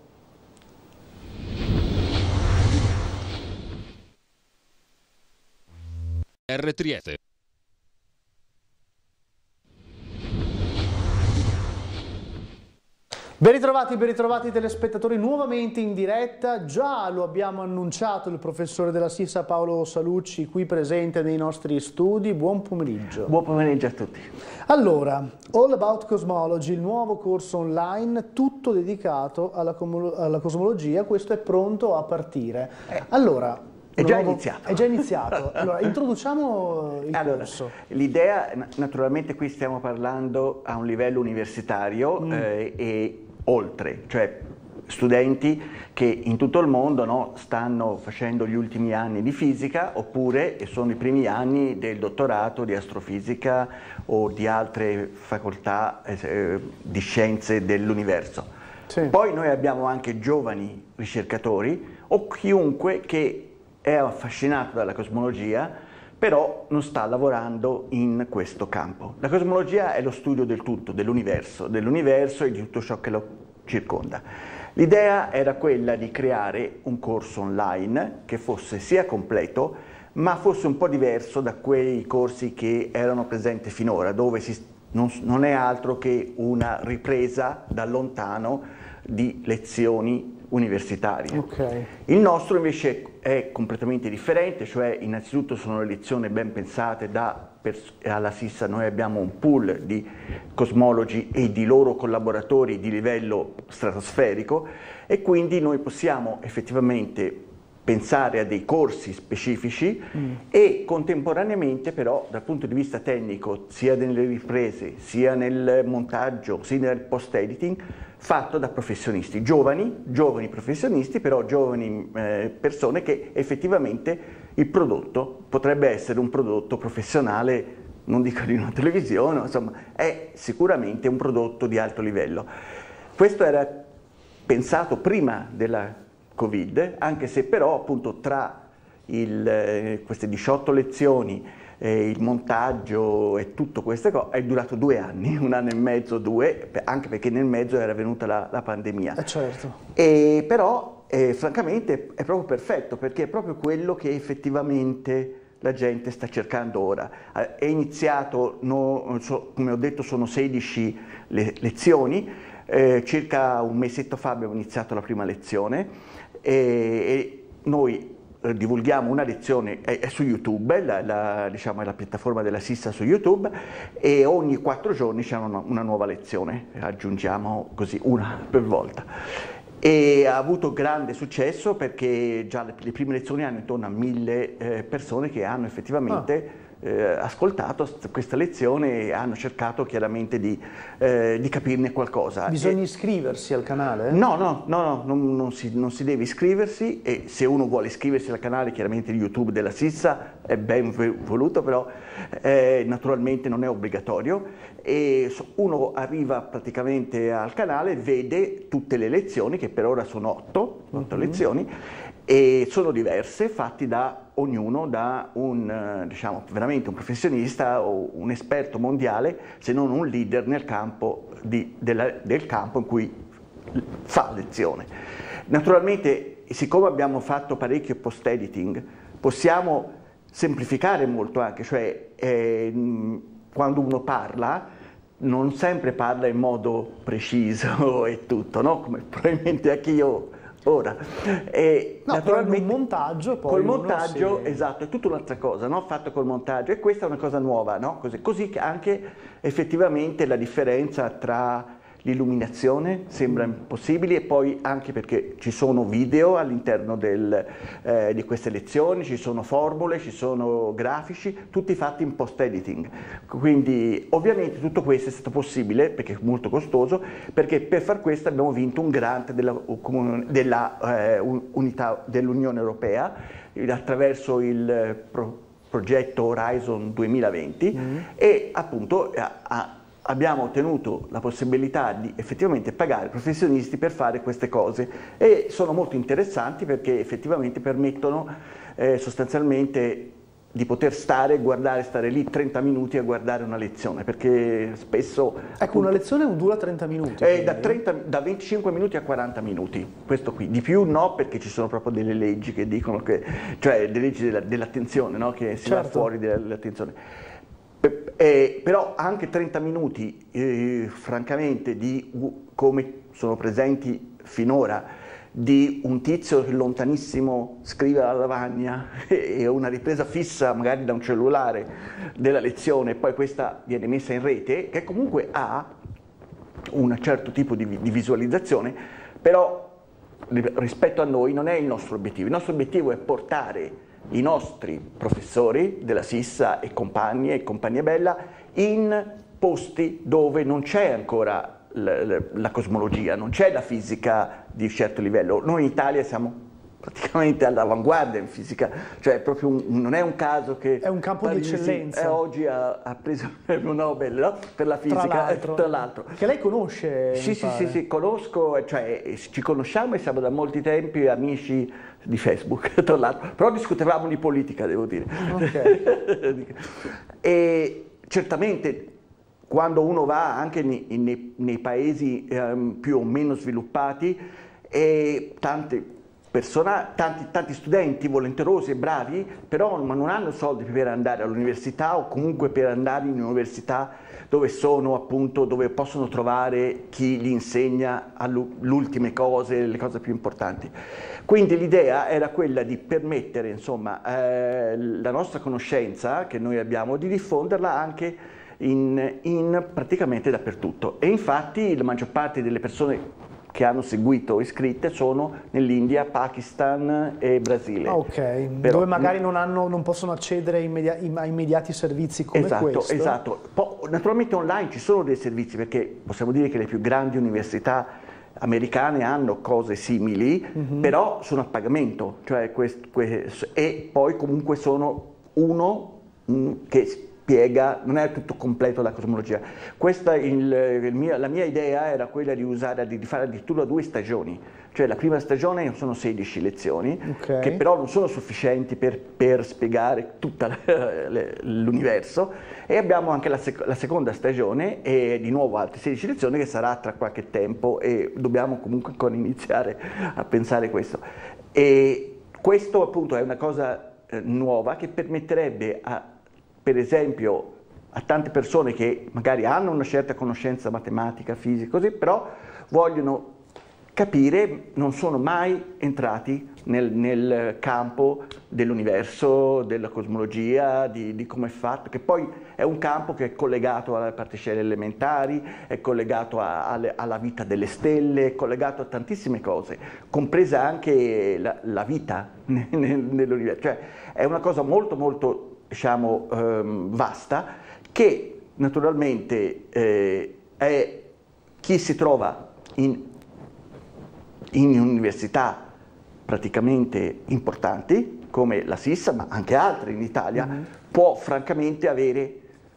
R Trieste. Ben ritrovati, ben ritrovati telespettatori, nuovamente in diretta. Già lo abbiamo annunciato il professore della Sissa Paolo Salucci, qui presente nei nostri studi. Buon pomeriggio. Buon pomeriggio a tutti. Allora, All About Cosmology, il nuovo corso online, tutto dedicato alla, alla cosmologia. Questo è pronto a partire. Allora, È già nuovo... iniziato. È già iniziato. Allora, introduciamo il allora, corso. L'idea, naturalmente qui stiamo parlando a un livello universitario mm. eh, e oltre, cioè studenti che in tutto il mondo, no, stanno facendo gli ultimi anni di fisica oppure sono i primi anni del dottorato di astrofisica o di altre facoltà eh, di scienze dell'universo. Sì. Poi noi abbiamo anche giovani ricercatori o chiunque che è affascinato dalla cosmologia però non sta lavorando in questo campo. La cosmologia è lo studio del tutto, dell'universo, dell'universo e di tutto ciò che lo circonda. L'idea era quella di creare un corso online che fosse sia completo, ma fosse un po' diverso da quei corsi che erano presenti finora, dove si, non, non è altro che una ripresa da lontano di lezioni universitarie. Okay. Il nostro invece è completamente differente, cioè innanzitutto sono lezioni ben pensate da alla Sissa. Noi abbiamo un pool di cosmologi e di loro collaboratori di livello stratosferico e quindi noi possiamo effettivamente pensare a dei corsi specifici mm. e contemporaneamente però dal punto di vista tecnico, sia nelle riprese, sia nel montaggio, sia nel post-editing, fatto da professionisti, giovani, giovani professionisti, però giovani eh, persone che effettivamente il prodotto potrebbe essere un prodotto professionale, non dico di una televisione, insomma, è sicuramente un prodotto di alto livello. Questo era pensato prima della Covid, anche se però appunto tra il, eh, queste diciotto lezioni, eh, il montaggio e tutto queste cose è durato due anni, un anno e mezzo, due, anche perché nel mezzo era venuta la, la pandemia. Eh certo. E però eh, francamente è proprio perfetto, perché è proprio quello che effettivamente la gente sta cercando ora. È iniziato, no, so, come ho detto, sono sedici le lezioni, eh, circa un mesetto fa abbiamo iniziato la prima lezione e, e noi eh, divulghiamo una lezione, è, è su YouTube, la, la, diciamo, è la piattaforma della Sissa su YouTube, e ogni quattro giorni c'è una, una nuova lezione, aggiungiamo così una per volta. E ha avuto grande successo perché già le, le prime lezioni hanno intorno a mille eh, persone che hanno effettivamente ah. eh, ascoltato questa lezione e hanno cercato chiaramente di, eh, di capirne qualcosa. Bisogna e, iscriversi al canale? No, no, no, no non, non, si, non si deve iscriversi, e se uno vuole iscriversi al canale chiaramente di YouTube della Sissa è ben voluto, però eh, naturalmente non è obbligatorio, e uno arriva praticamente al canale, vede tutte le lezioni, che per ora sono otto, otto mm-hmm. lezioni, e sono diverse, fatti da ognuno, da un, diciamo, veramente un professionista o un esperto mondiale, se non un leader nel campo di, della, del campo in cui fa lezione. Naturalmente, siccome abbiamo fatto parecchio post-editing, possiamo semplificare molto anche, cioè eh, quando uno parla non sempre parla in modo preciso e tutto, no? Come probabilmente anche io ora. E no, naturalmente un montaggio poi col montaggio, si... esatto, è tutta un'altra cosa, no? Fatto col montaggio, e questa è una cosa nuova, no? Così, così che anche effettivamente la differenza tra l'illuminazione sembra impossibile, e poi anche perché ci sono video all'interno eh, di queste lezioni, ci sono formule, ci sono grafici, tutti fatti in post-editing. Quindi ovviamente tutto questo è stato possibile, perché è molto costoso, perché per far questo abbiamo vinto un grant della, della eh, unità dell'Unione Europea attraverso il pro, progetto Horizon duemilaventi, mm. e appunto a, a abbiamo ottenuto la possibilità di effettivamente pagare professionisti per fare queste cose, e sono molto interessanti perché effettivamente permettono eh, sostanzialmente di poter stare, guardare, stare lì trenta minuti a guardare una lezione, perché spesso... Ecco, appunto, una lezione dura trenta minuti? Eh, da, trenta, da venticinque minuti a quaranta minuti, questo qui. Di più no, perché ci sono proprio delle leggi che dicono che... cioè delle leggi della, dell'attenzione, no? Che si certo. va fuori dell'attenzione. Eh, però anche trenta minuti, eh, francamente, di uh, come sono presenti finora, di un tizio che lontanissimo scrive alla lavagna e una ripresa fissa magari da un cellulare della lezione, e poi questa viene messa in rete, che comunque ha un certo tipo di, di visualizzazione, però rispetto a noi non è il nostro obiettivo. Il nostro obiettivo è portare i nostri professori della Sissa e compagni e compagnia bella in posti dove non c'è ancora la, la, la cosmologia, non c'è la fisica di certo livello. Noi in Italia siamo praticamente all'avanguardia in fisica, cioè proprio un, non è un caso che è un campo Parisi, di eccellenza. Eh, oggi ha, ha preso il premio Nobel, no? Per la fisica, tra l'altro, che lei conosce. Sì, sì, sì, sì, conosco, cioè ci conosciamo e siamo da molti tempi amici di Facebook, tra l'altro, però discutevamo di politica, devo dire. Okay. E certamente quando uno va anche nei, nei, nei paesi um, più o meno sviluppati, e tante Persona, tanti, tanti studenti volenterosi e bravi, però ma non hanno soldi per andare all'università, o comunque per andare in università dove sono appunto, dove possono trovare chi gli insegna le ultime cose, le cose più importanti. Quindi l'idea era quella di permettere, insomma, eh, la nostra conoscenza che noi abbiamo, di diffonderla anche in, in praticamente dappertutto. E infatti la maggior parte delle persone che hanno seguito iscritte sono nell'India, Pakistan e Brasile. Ah, ok, però, dove magari non, hanno, non possono accedere immedi a immediati servizi come esatto, questo. Esatto, esatto. Naturalmente online ci sono dei servizi, perché possiamo dire che le più grandi università americane hanno cose simili, mm-hmm. però sono a pagamento, cioè quest, quest, e poi comunque sono uno mh, che spiega, non è tutto completo la cosmologia. Questa, il, il mio, la mia idea era quella di usare, di fare addirittura due stagioni, cioè la prima stagione sono sedici lezioni, okay. che però non sono sufficienti per, per spiegare tutto l'universo, e abbiamo anche la, sec la seconda stagione, e di nuovo altre sedici lezioni, che sarà tra qualche tempo, e dobbiamo comunque ancora iniziare a pensare questo. E questo appunto è una cosa eh, nuova, che permetterebbe a per esempio a tante persone che magari hanno una certa conoscenza matematica, fisica, così, però vogliono capire, non sono mai entrati nel, nel campo dell'universo, della cosmologia, di, di come è fatto, che poi è un campo che è collegato alle particelle elementari, è collegato a, a, alla vita delle stelle, è collegato a tantissime cose, compresa anche la, la vita nell'universo. Cioè è una cosa molto molto diciamo, ehm, vasta, che naturalmente eh, è chi si trova in, in università praticamente importanti, come la Sissa, ma anche altre in Italia, mm-hmm. può francamente avere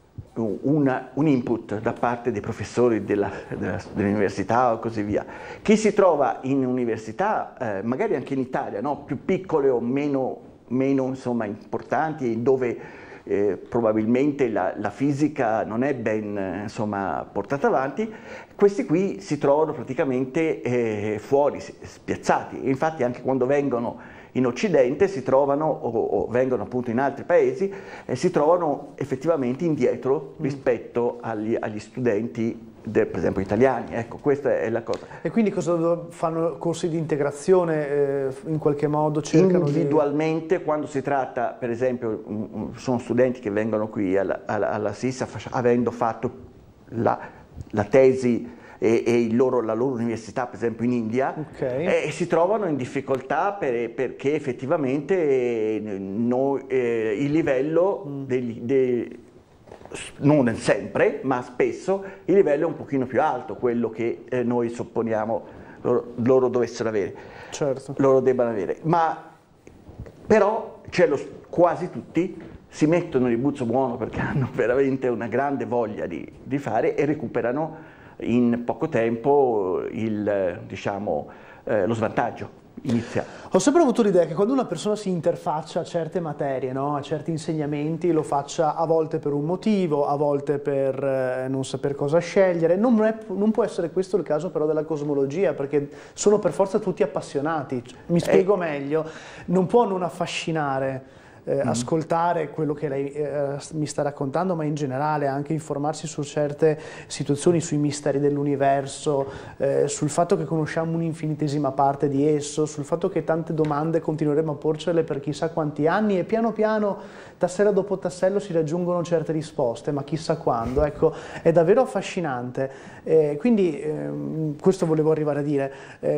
una, un input da parte dei professori della, della, dell'università o così via. Chi si trova in università, eh, magari anche in Italia, no? più piccole o meno, meno insomma, importanti, dove Eh, probabilmente la, la fisica non è ben eh, insomma, portata avanti, questi qui si trovano praticamente eh, fuori, spiazzati. Infatti anche quando vengono in Occidente si trovano, o, o vengono appunto in altri paesi, eh, si trovano effettivamente indietro rispetto agli, agli studenti De, per esempio italiani, ecco, questa è la cosa. E quindi cosa fanno? Corsi di integrazione eh, in qualche modo? Cercano individualmente di... quando si tratta, per esempio, um, sono studenti che vengono qui alla, alla, alla Sissa avendo fatto la, la tesi e, e il loro, la loro università, per esempio in India, okay. e si trovano in difficoltà per, perché effettivamente eh, no, eh, il livello mm. degli, dei non sempre, ma spesso il livello è un pochino più alto, quello che eh, noi supponiamo loro, loro dovessero avere, certo. loro debbano avere. Ma però c'è lo, quasi tutti si mettono il buzzo buono perché hanno veramente una grande voglia di, di fare e recuperano in poco tempo il, diciamo, eh, lo svantaggio iniziale. Ho sempre avuto l'idea che quando una persona si interfaccia a certe materie, no? a certi insegnamenti, lo faccia a volte per un motivo, a volte per eh, non saper cosa scegliere. Non, è, non può essere questo il caso però della cosmologia, perché sono per forza tutti appassionati. Mi spiego eh. meglio, non può non affascinare Eh, mm. ascoltare quello che lei eh, mi sta raccontando, ma in generale anche informarsi su certe situazioni, sui misteri dell'universo, eh, sul fatto che conosciamo un'infinitesima parte di esso, sul fatto che tante domande continueremo a porcele per chissà quanti anni e piano piano, tassella dopo tassello, si raggiungono certe risposte, ma chissà quando. Ecco, è davvero affascinante. Eh, quindi ehm, questo volevo arrivare a dire,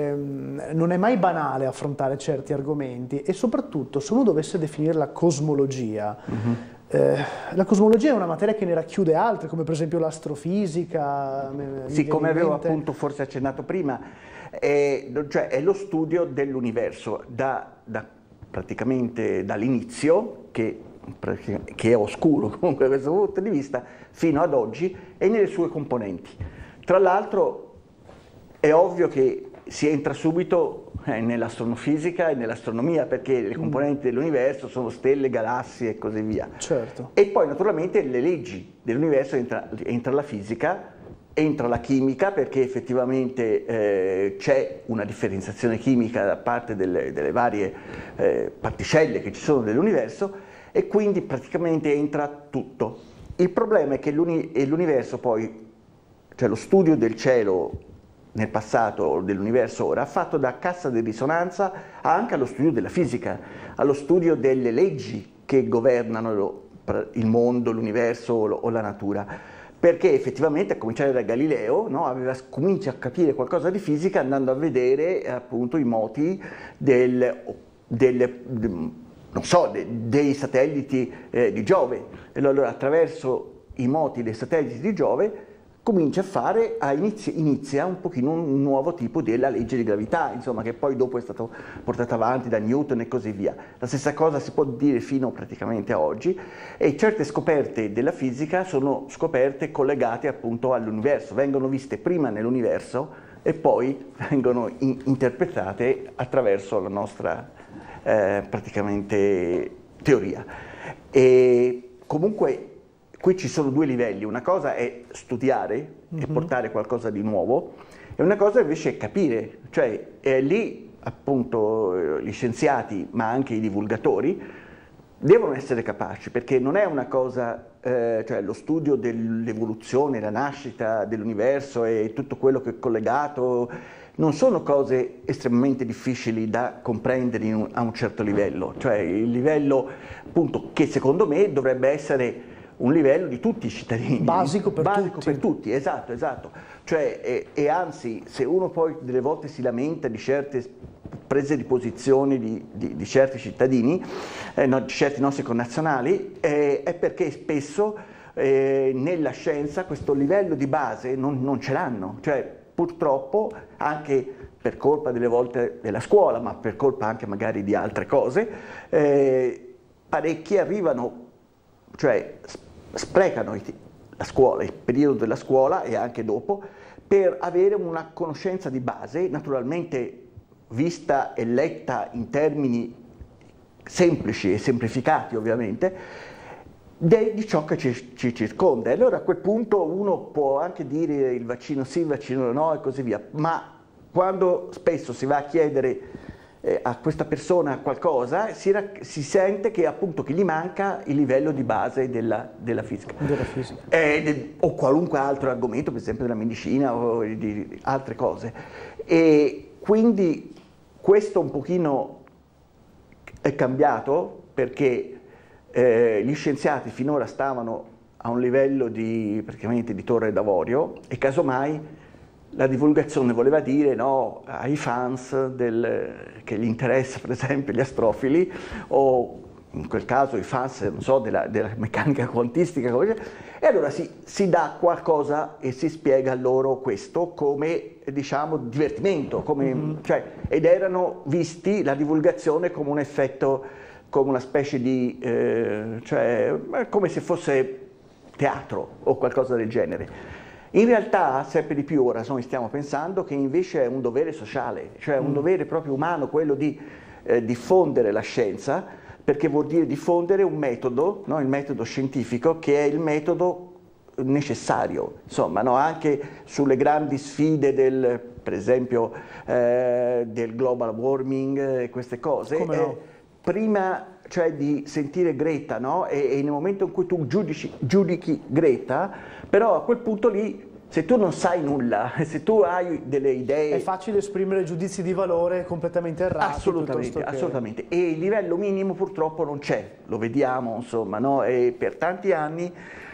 ehm, non è mai banale affrontare certi argomenti e soprattutto se uno dovesse definire la cosmologia, mm-hmm. eh, la cosmologia è una materia che ne racchiude altre, come per esempio l'astrofisica. Sì, come avevo appunto forse accennato prima, è, cioè è lo studio dell'universo da, da praticamente dall'inizio, che, che è oscuro comunque da questo punto di vista, fino ad oggi e nelle sue componenti. Tra l'altro è ovvio che si entra subito eh, nell'astrofisica e nell'astronomia, perché le componenti mm. dell'universo sono stelle, galassie e così via. Certo. E poi naturalmente le leggi dell'universo, entra, entra la fisica, entra la chimica, perché effettivamente eh, c'è una differenziazione chimica da parte delle, delle varie eh, particelle che ci sono nell'universo, e quindi praticamente entra tutto. Il problema è che l'universo poi, cioè lo studio del cielo nel passato, dell'universo ora, ha fatto da cassa di risonanza anche allo studio della fisica, allo studio delle leggi che governano il mondo, l'universo o la natura. Perché effettivamente, a cominciare da Galileo, no, aveva, comincia a capire qualcosa di fisica andando a vedere appunto i moti del, del, non so, de, dei satelliti eh, di Giove. E allora attraverso i moti dei satelliti di Giove comincia a fare, a inizia, inizia un pochino un nuovo tipo della legge di gravità, insomma, che poi dopo è stato portato avanti da Newton e così via. La stessa cosa si può dire fino praticamente a oggi, e certe scoperte della fisica sono scoperte collegate appunto all'universo, vengono viste prima nell'universo e poi vengono in, interpretate attraverso la nostra eh, praticamente teoria. E comunque qui ci sono due livelli, una cosa è studiare mm-hmm. e portare qualcosa di nuovo, e una cosa invece è capire, cioè è lì appunto gli scienziati ma anche i divulgatori devono essere capaci, perché non è una cosa, eh, cioè lo studio dell'evoluzione, la nascita dell'universo e tutto quello che è collegato, non sono cose estremamente difficili da comprendere un, a un certo livello, cioè il livello appunto che secondo me dovrebbe essere un livello di tutti i cittadini. Basico per Basico tutti. per tutti, esatto, esatto. Cioè, e, e anzi, se uno poi delle volte si lamenta di certe prese di posizione di, di, di certi cittadini, eh, no, di certi nostri connazionali, eh, è perché spesso eh, nella scienza questo livello di base non, non ce l'hanno, cioè purtroppo anche per colpa delle volte della scuola, ma per colpa anche magari di altre cose, eh, parecchi arrivano, cioè sprecano la scuola, il periodo della scuola e anche dopo, per avere una conoscenza di base, naturalmente vista e letta in termini semplici e semplificati ovviamente, di ciò che ci, ci circonda. E allora a quel punto uno può anche dire il vaccino sì, il vaccino no e così via, ma quando spesso si va a chiedere eh, a questa persona qualcosa, si, si sente che appunto che gli manca il livello di base della, della fisica, della fisica. Eh, de, o qualunque altro argomento, per esempio della medicina o di, di altre cose. E quindi questo un pochino è cambiato perché eh, gli scienziati finora stavano a un livello di, praticamente di torre d'avorio e casomai la divulgazione voleva dire no, ai fans del, che gli interessa per esempio gli astrofili o in quel caso i fans non so, della, della meccanica quantistica e allora si, si dà qualcosa e si spiega loro questo come diciamo divertimento come, mm-hmm. cioè, ed erano visti la divulgazione come un effetto, come una specie di eh, cioè come se fosse teatro o qualcosa del genere. In realtà, sempre di più ora noi stiamo pensando che invece è un dovere sociale, cioè un mm. dovere proprio umano quello di eh, diffondere la scienza, perché vuol dire diffondere un metodo, no? Il metodo scientifico, che è il metodo necessario, insomma, no? Anche sulle grandi sfide del, per esempio, eh, del global warming e queste cose. Come no? eh, prima cioè di sentire Greta, no? E, e nel momento in cui tu giudici, giudichi Greta, però a quel punto lì, se tu non sai nulla, se tu hai delle idee... È facile esprimere giudizi di valore completamente errati. Assolutamente, che... assolutamente. E il livello minimo purtroppo non c'è, lo vediamo, insomma, no? E per tanti anni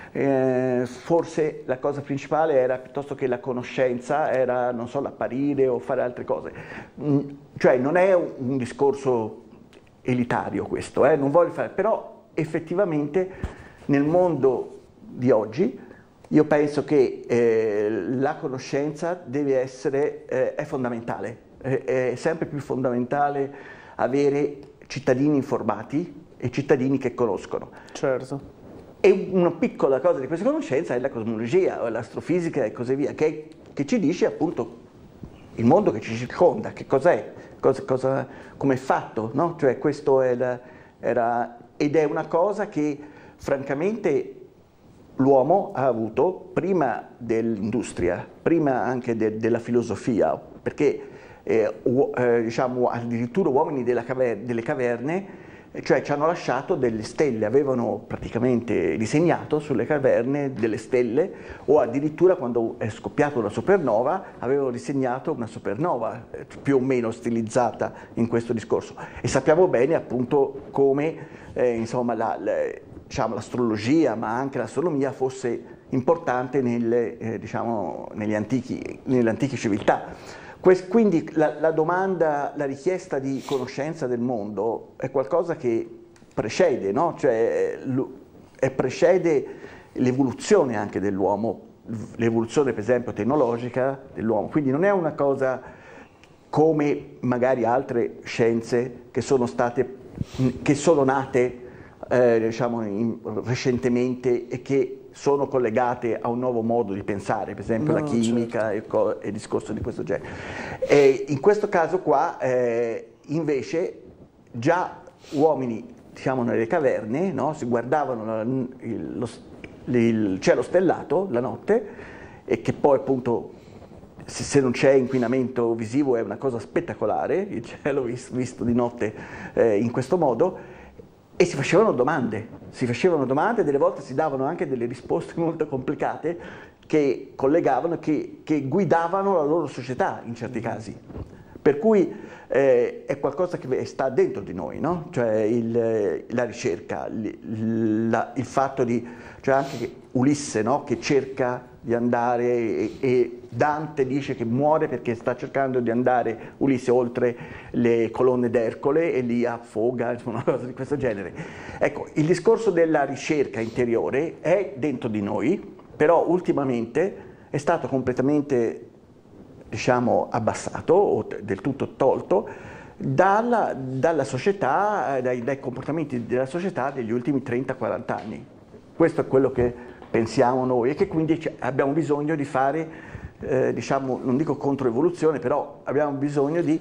eh, forse la cosa principale era, piuttosto che la conoscenza, era, non so, l'apparire o fare altre cose. Mm, cioè non è un, un discorso elitario questo, eh? Non voglio fare, però effettivamente nel mondo di oggi io penso che eh, la conoscenza deve essere, eh, è fondamentale, è, è sempre più fondamentale avere cittadini informati e cittadini che conoscono. Certo. E una piccola cosa di questa conoscenza è la cosmologia, l'astrofisica e così via, che, che ci dice appunto il mondo che ci circonda, che cos'è, cosa, cosa, come è fatto, no? Cioè questo è la, era, ed è una cosa che francamente l'uomo ha avuto prima dell'industria, prima anche de, della filosofia, perché eh, u, eh, diciamo addirittura uomini della caver delle caverne cioè ci hanno lasciato delle stelle, avevano praticamente disegnato sulle caverne delle stelle o addirittura quando è scoppiata una supernova avevano disegnato una supernova più o meno stilizzata in questo discorso e sappiamo bene appunto come eh, insomma la, la, diciamo, l'astrologia ma anche l'astronomia fosse importante nelle, eh, diciamo, negli antichi, nelle antiche civiltà. Quindi la, la domanda, la richiesta di conoscenza del mondo è qualcosa che precede, no? Cioè, precede l'evoluzione anche dell'uomo, l'evoluzione per esempio tecnologica dell'uomo, quindi non è una cosa come magari altre scienze che sono state, che sono nate eh, diciamo, in, recentemente e che sono collegate a un nuovo modo di pensare, per esempio no, la chimica certo. e, e discorso di questo genere. E in questo caso qua, eh, invece, già uomini, diciamo, nelle caverne, no, si guardavano il, lo, il cielo stellato la notte, e che poi appunto, se, se non c'è inquinamento visivo, è una cosa spettacolare, il cielo visto, visto di notte eh, in questo modo, e si facevano domande, si facevano domande, delle volte si davano anche delle risposte molto complicate che collegavano, che, che guidavano la loro società in certi casi. Per cui eh, è qualcosa che sta dentro di noi, no? Cioè il, la ricerca, il, la, il fatto di, cioè anche Ulisse, no? Che cerca di andare e, e Dante dice che muore perché sta cercando di andare, Ulisse, oltre le colonne d'Ercole e lì affoga, insomma, una cosa di questo genere. Ecco, il discorso della ricerca interiore è dentro di noi, però ultimamente è stato completamente, diciamo, abbassato o del tutto tolto dalla, dalla società, dai, dai comportamenti della società degli ultimi trenta quaranta anni. Questo è quello che pensiamo noi e che quindi abbiamo bisogno di fare, eh, diciamo, non dico controevoluzione, però abbiamo bisogno di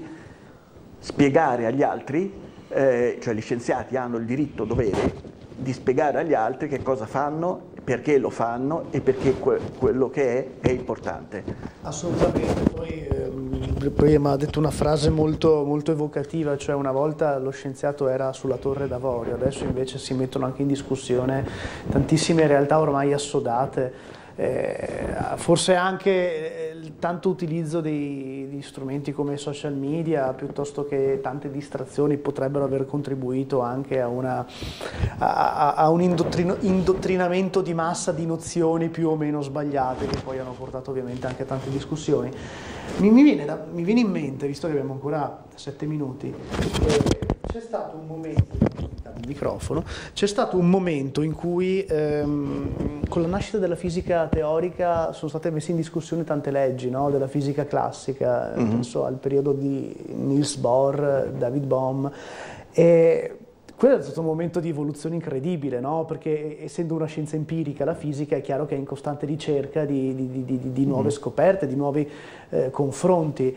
spiegare agli altri, eh, cioè gli scienziati hanno il diritto, dovere di spiegare agli altri che cosa fanno, perché lo fanno e perché que quello che è è importante. Assolutamente, poi eh, prima ha detto una frase molto, molto evocativa, cioè una volta lo scienziato era sulla torre d'avorio, adesso invece si mettono anche in discussione tantissime realtà ormai assodate. Eh, forse anche eh, tanto utilizzo di, di strumenti come social media piuttosto che tante distrazioni potrebbero aver contribuito anche a, una, a, a un indottrino, indottrinamento di massa di nozioni più o meno sbagliate che poi hanno portato ovviamente anche a tante discussioni. Mi, mi, viene, da, mi viene in mente, visto che abbiamo ancora sette minuti, eh, c'è stato un momento il microfono, c'è stato un momento in cui ehm, con la nascita della fisica teorica sono state messe in discussione tante leggi, no? Della fisica classica, mm-hmm. penso al periodo di Niels Bohr, David Bohm, e quello è stato un momento di evoluzione incredibile, no? Perché essendo una scienza empirica, la fisica è chiaro che è in costante ricerca di, di, di, di nuove mm-hmm. scoperte, di nuovi eh, confronti.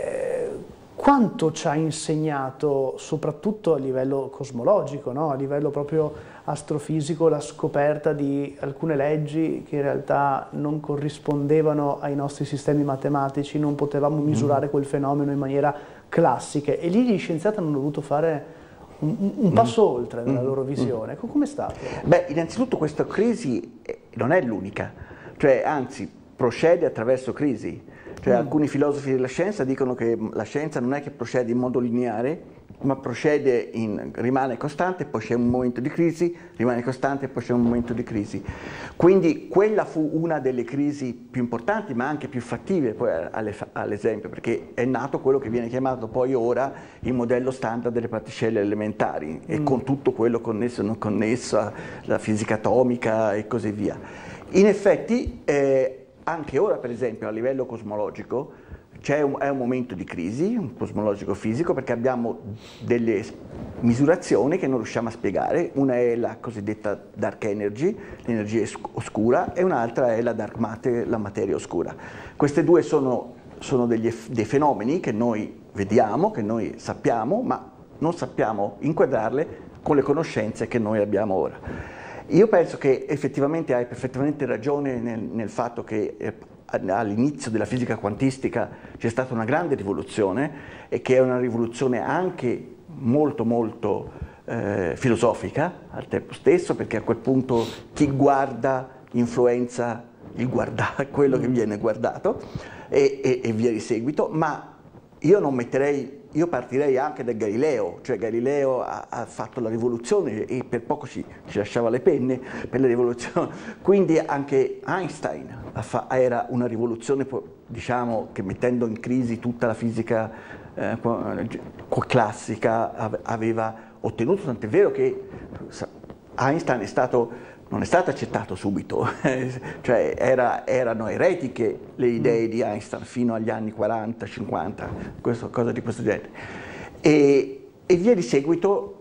Eh, Quanto ci ha insegnato, soprattutto a livello cosmologico, no? A livello proprio astrofisico, la scoperta di alcune leggi che in realtà non corrispondevano ai nostri sistemi matematici, non potevamo misurare quel fenomeno in maniera classica e lì gli scienziati hanno dovuto fare un, un passo mm. oltre nella loro visione. Mm. Com'è stato? Beh, innanzitutto questa crisi non è l'unica, cioè anzi procede attraverso crisi. Cioè, mm. alcuni filosofi della scienza dicono che la scienza non è che procede in modo lineare, ma procede in, rimane costante, poi c'è un momento di crisi, rimane costante, poi c'è un momento di crisi. Quindi quella fu una delle crisi più importanti, ma anche più fattive poi all'esempio, perché è nato quello che viene chiamato poi ora il modello standard delle particelle elementari, mm. e con tutto quello connesso e non connesso, la fisica atomica e così via. In effetti, eh, anche ora, per esempio, a livello cosmologico c'è un, è un momento di crisi, un cosmologico fisico, perché abbiamo delle misurazioni che non riusciamo a spiegare. Una è la cosiddetta dark energy, l'energia oscura, e un'altra è la dark matter, la materia oscura. Queste due sono, sono degli, dei fenomeni che noi vediamo, che noi sappiamo, ma non sappiamo inquadrarle con le conoscenze che noi abbiamo ora. Io penso che effettivamente hai perfettamente ragione nel, nel fatto che eh, all'inizio della fisica quantistica c'è stata una grande rivoluzione e che è una rivoluzione anche molto molto eh, filosofica al tempo stesso, perché a quel punto chi guarda influenza il guarda, quello che viene guardato e, e, e via di seguito, ma io non metterei Io partirei anche da Galileo, cioè Galileo ha, ha fatto la rivoluzione e per poco ci, ci lasciava le penne per la rivoluzione, quindi anche Einstein fa, era una rivoluzione, diciamo, che mettendo in crisi tutta la fisica eh, classica aveva ottenuto, tant'è vero che Einstein è stato... non è stato accettato subito, cioè era, erano eretiche le idee di Einstein fino agli anni quaranta cinquanta, questo, cosa di questo genere. E, e via di seguito,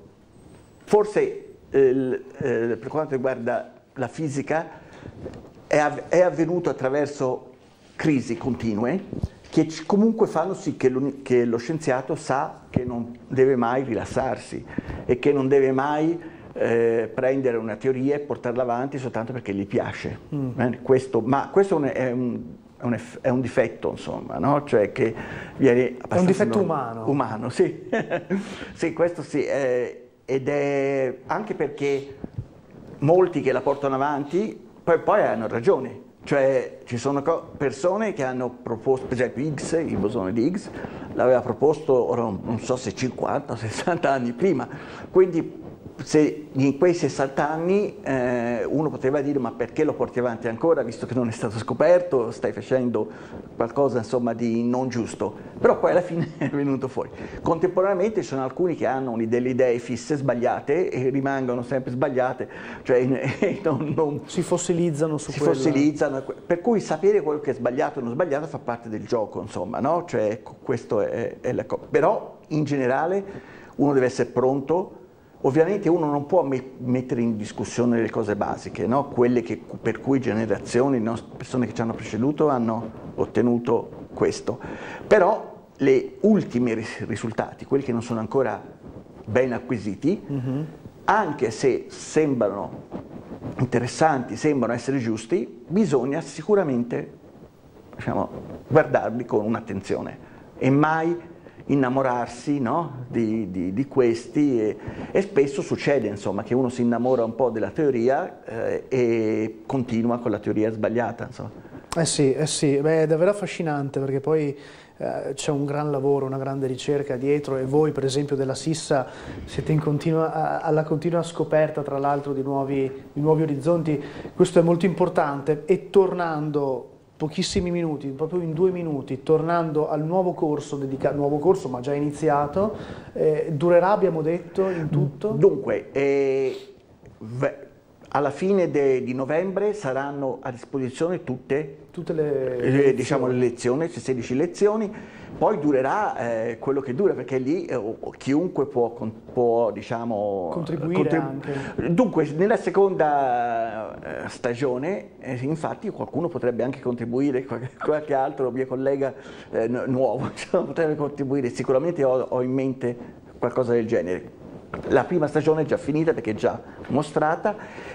forse eh, eh, per quanto riguarda la fisica, è, av è avvenuto attraverso crisi continue che comunque fanno sì che lo, che lo scienziato sa che non deve mai rilassarsi e che non deve mai Eh, prendere una teoria e portarla avanti soltanto perché gli piace. Mm. Eh, questo, ma questo è un, è un, è un difetto, insomma, no? Cioè che viene è un difetto umano. Umano, sì. Sì, questo sì. Eh, ed è anche perché molti che la portano avanti poi, poi hanno ragione. Cioè ci sono persone che hanno proposto, per esempio Higgs, il bosone di Higgs, l'aveva proposto, ora non so se cinquanta o sessanta anni prima, quindi se in quei sessanta anni eh, uno poteva dire ma perché lo porti avanti ancora visto che non è stato scoperto, stai facendo qualcosa insomma di non giusto, però poi alla fine è venuto fuori. Contemporaneamente ci sono alcuni che hanno delle idee fisse sbagliate e rimangono sempre sbagliate, cioè non, non, si fossilizzano su si quella. fossilizzano, per cui sapere quello che è sbagliato e non sbagliato fa parte del gioco, insomma, no? Cioè questo è, è la cosa. Però in generale uno deve essere pronto. Ovviamente uno non può me mettere in discussione le cose basiche, no? Quelle che, per cui generazioni, no? Persone che ci hanno preceduto hanno ottenuto questo. Però le ultime ris risultati, quelli che non sono ancora ben acquisiti, mm-hmm. anche se sembrano interessanti, sembrano essere giusti, bisogna sicuramente, diciamo, guardarli con un'attenzione e mai innamorarsi, no? di, di, di questi e, e spesso succede insomma che uno si innamora un po' della teoria eh, e continua con la teoria sbagliata, insomma. Eh sì, eh sì. Beh, è davvero affascinante perché poi eh, c'è un gran lavoro, una grande ricerca dietro e voi per esempio della Sissa siete in continua, alla continua scoperta tra l'altro di nuovi, di nuovi orizzonti, questo è molto importante. E tornando pochissimi minuti, proprio in due minuti, tornando al nuovo corso, dedicato, nuovo corso ma già iniziato, eh, durerà, abbiamo detto, in tutto? Dunque, eh, alla fine di novembre saranno a disposizione tutte, tutte le, eh, lezioni. Diciamo, le lezioni, sedici lezioni, poi durerà eh, quello che dura, perché lì eh, chiunque può, può diciamo, contribuire contribu anche. Dunque, nella seconda eh, stagione, eh, infatti, qualcuno potrebbe anche contribuire, qualche, qualche altro mio collega eh, nuovo cioè, potrebbe contribuire, sicuramente ho, ho in mente qualcosa del genere. La prima stagione è già finita perché è già mostrata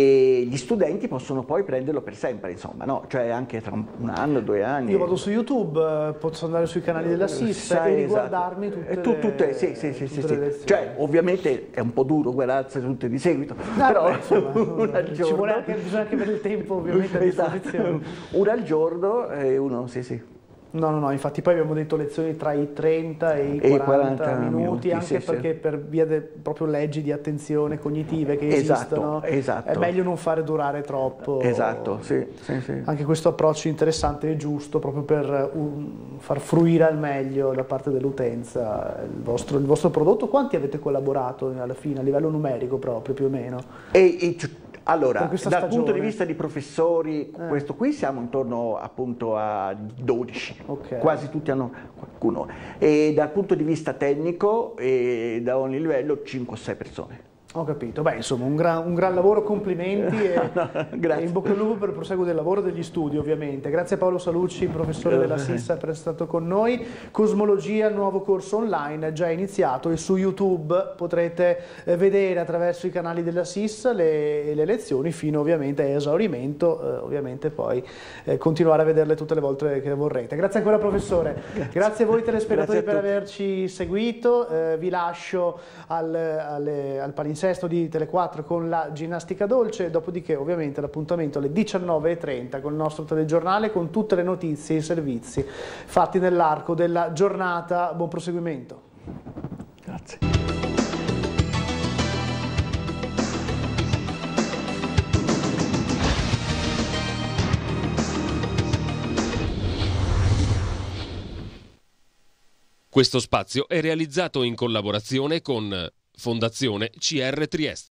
e gli studenti possono poi prenderlo per sempre, insomma, no? Cioè anche tra un anno, due anni. Io vado su YouTube, posso andare sui canali della Sissa e riguardarmi tutte, tu, tutte le, sì, sì, sì, tutte sì, le sì. Cioè, ovviamente è un po' duro guardarsene tutte di seguito, no, però beh, insomma, una al giorno. Ci vuole anche, bisogna anche avere il tempo ovviamente a disposizione. Esatto. Una al giorno e uno, sì, sì. No, no, no, infatti poi abbiamo detto lezioni tra i trenta e i quaranta, e quaranta minuti, minuti, anche sì, perché sì. per via de, proprio leggi di attenzione cognitive che esatto, esistono, esatto. è meglio non fare durare troppo. Esatto, sì, sì, sì. Anche questo approccio interessante e giusto proprio per um, far fruire al meglio da parte dell'utenza il vostro, il vostro prodotto. Quanti avete collaborato alla fine, a livello numerico proprio, più o meno? E, e Allora, dal stagione. punto di vista di professori, eh. questo qui siamo intorno appunto a dodici, okay. Quasi tutti hanno qualcuno. E dal punto di vista tecnico, e da ogni livello, cinque o sei persone. Ho capito, beh insomma un gran, un gran lavoro, complimenti e, e in bocca al lupo per il proseguo del lavoro e degli studi ovviamente. Grazie a Paolo Salucci, professore della Sissa, per essere stato con noi. Cosmologia, il nuovo corso online è già iniziato e su YouTube potrete vedere attraverso i canali della Sissa le, le lezioni fino ovviamente a esaurimento, eh, ovviamente poi eh, continuare a vederle tutte le volte che vorrete. Grazie ancora professore, grazie, grazie a voi telespettatori per averci seguito, eh, vi lascio al, alle, al palinsesto di Tele quattro con la ginnastica dolce, dopodiché ovviamente l'appuntamento alle diciannove e trenta con il nostro telegiornale con tutte le notizie e i servizi fatti nell'arco della giornata. Buon proseguimento. Grazie. Questo spazio è realizzato in collaborazione con Fondazione C R Trieste.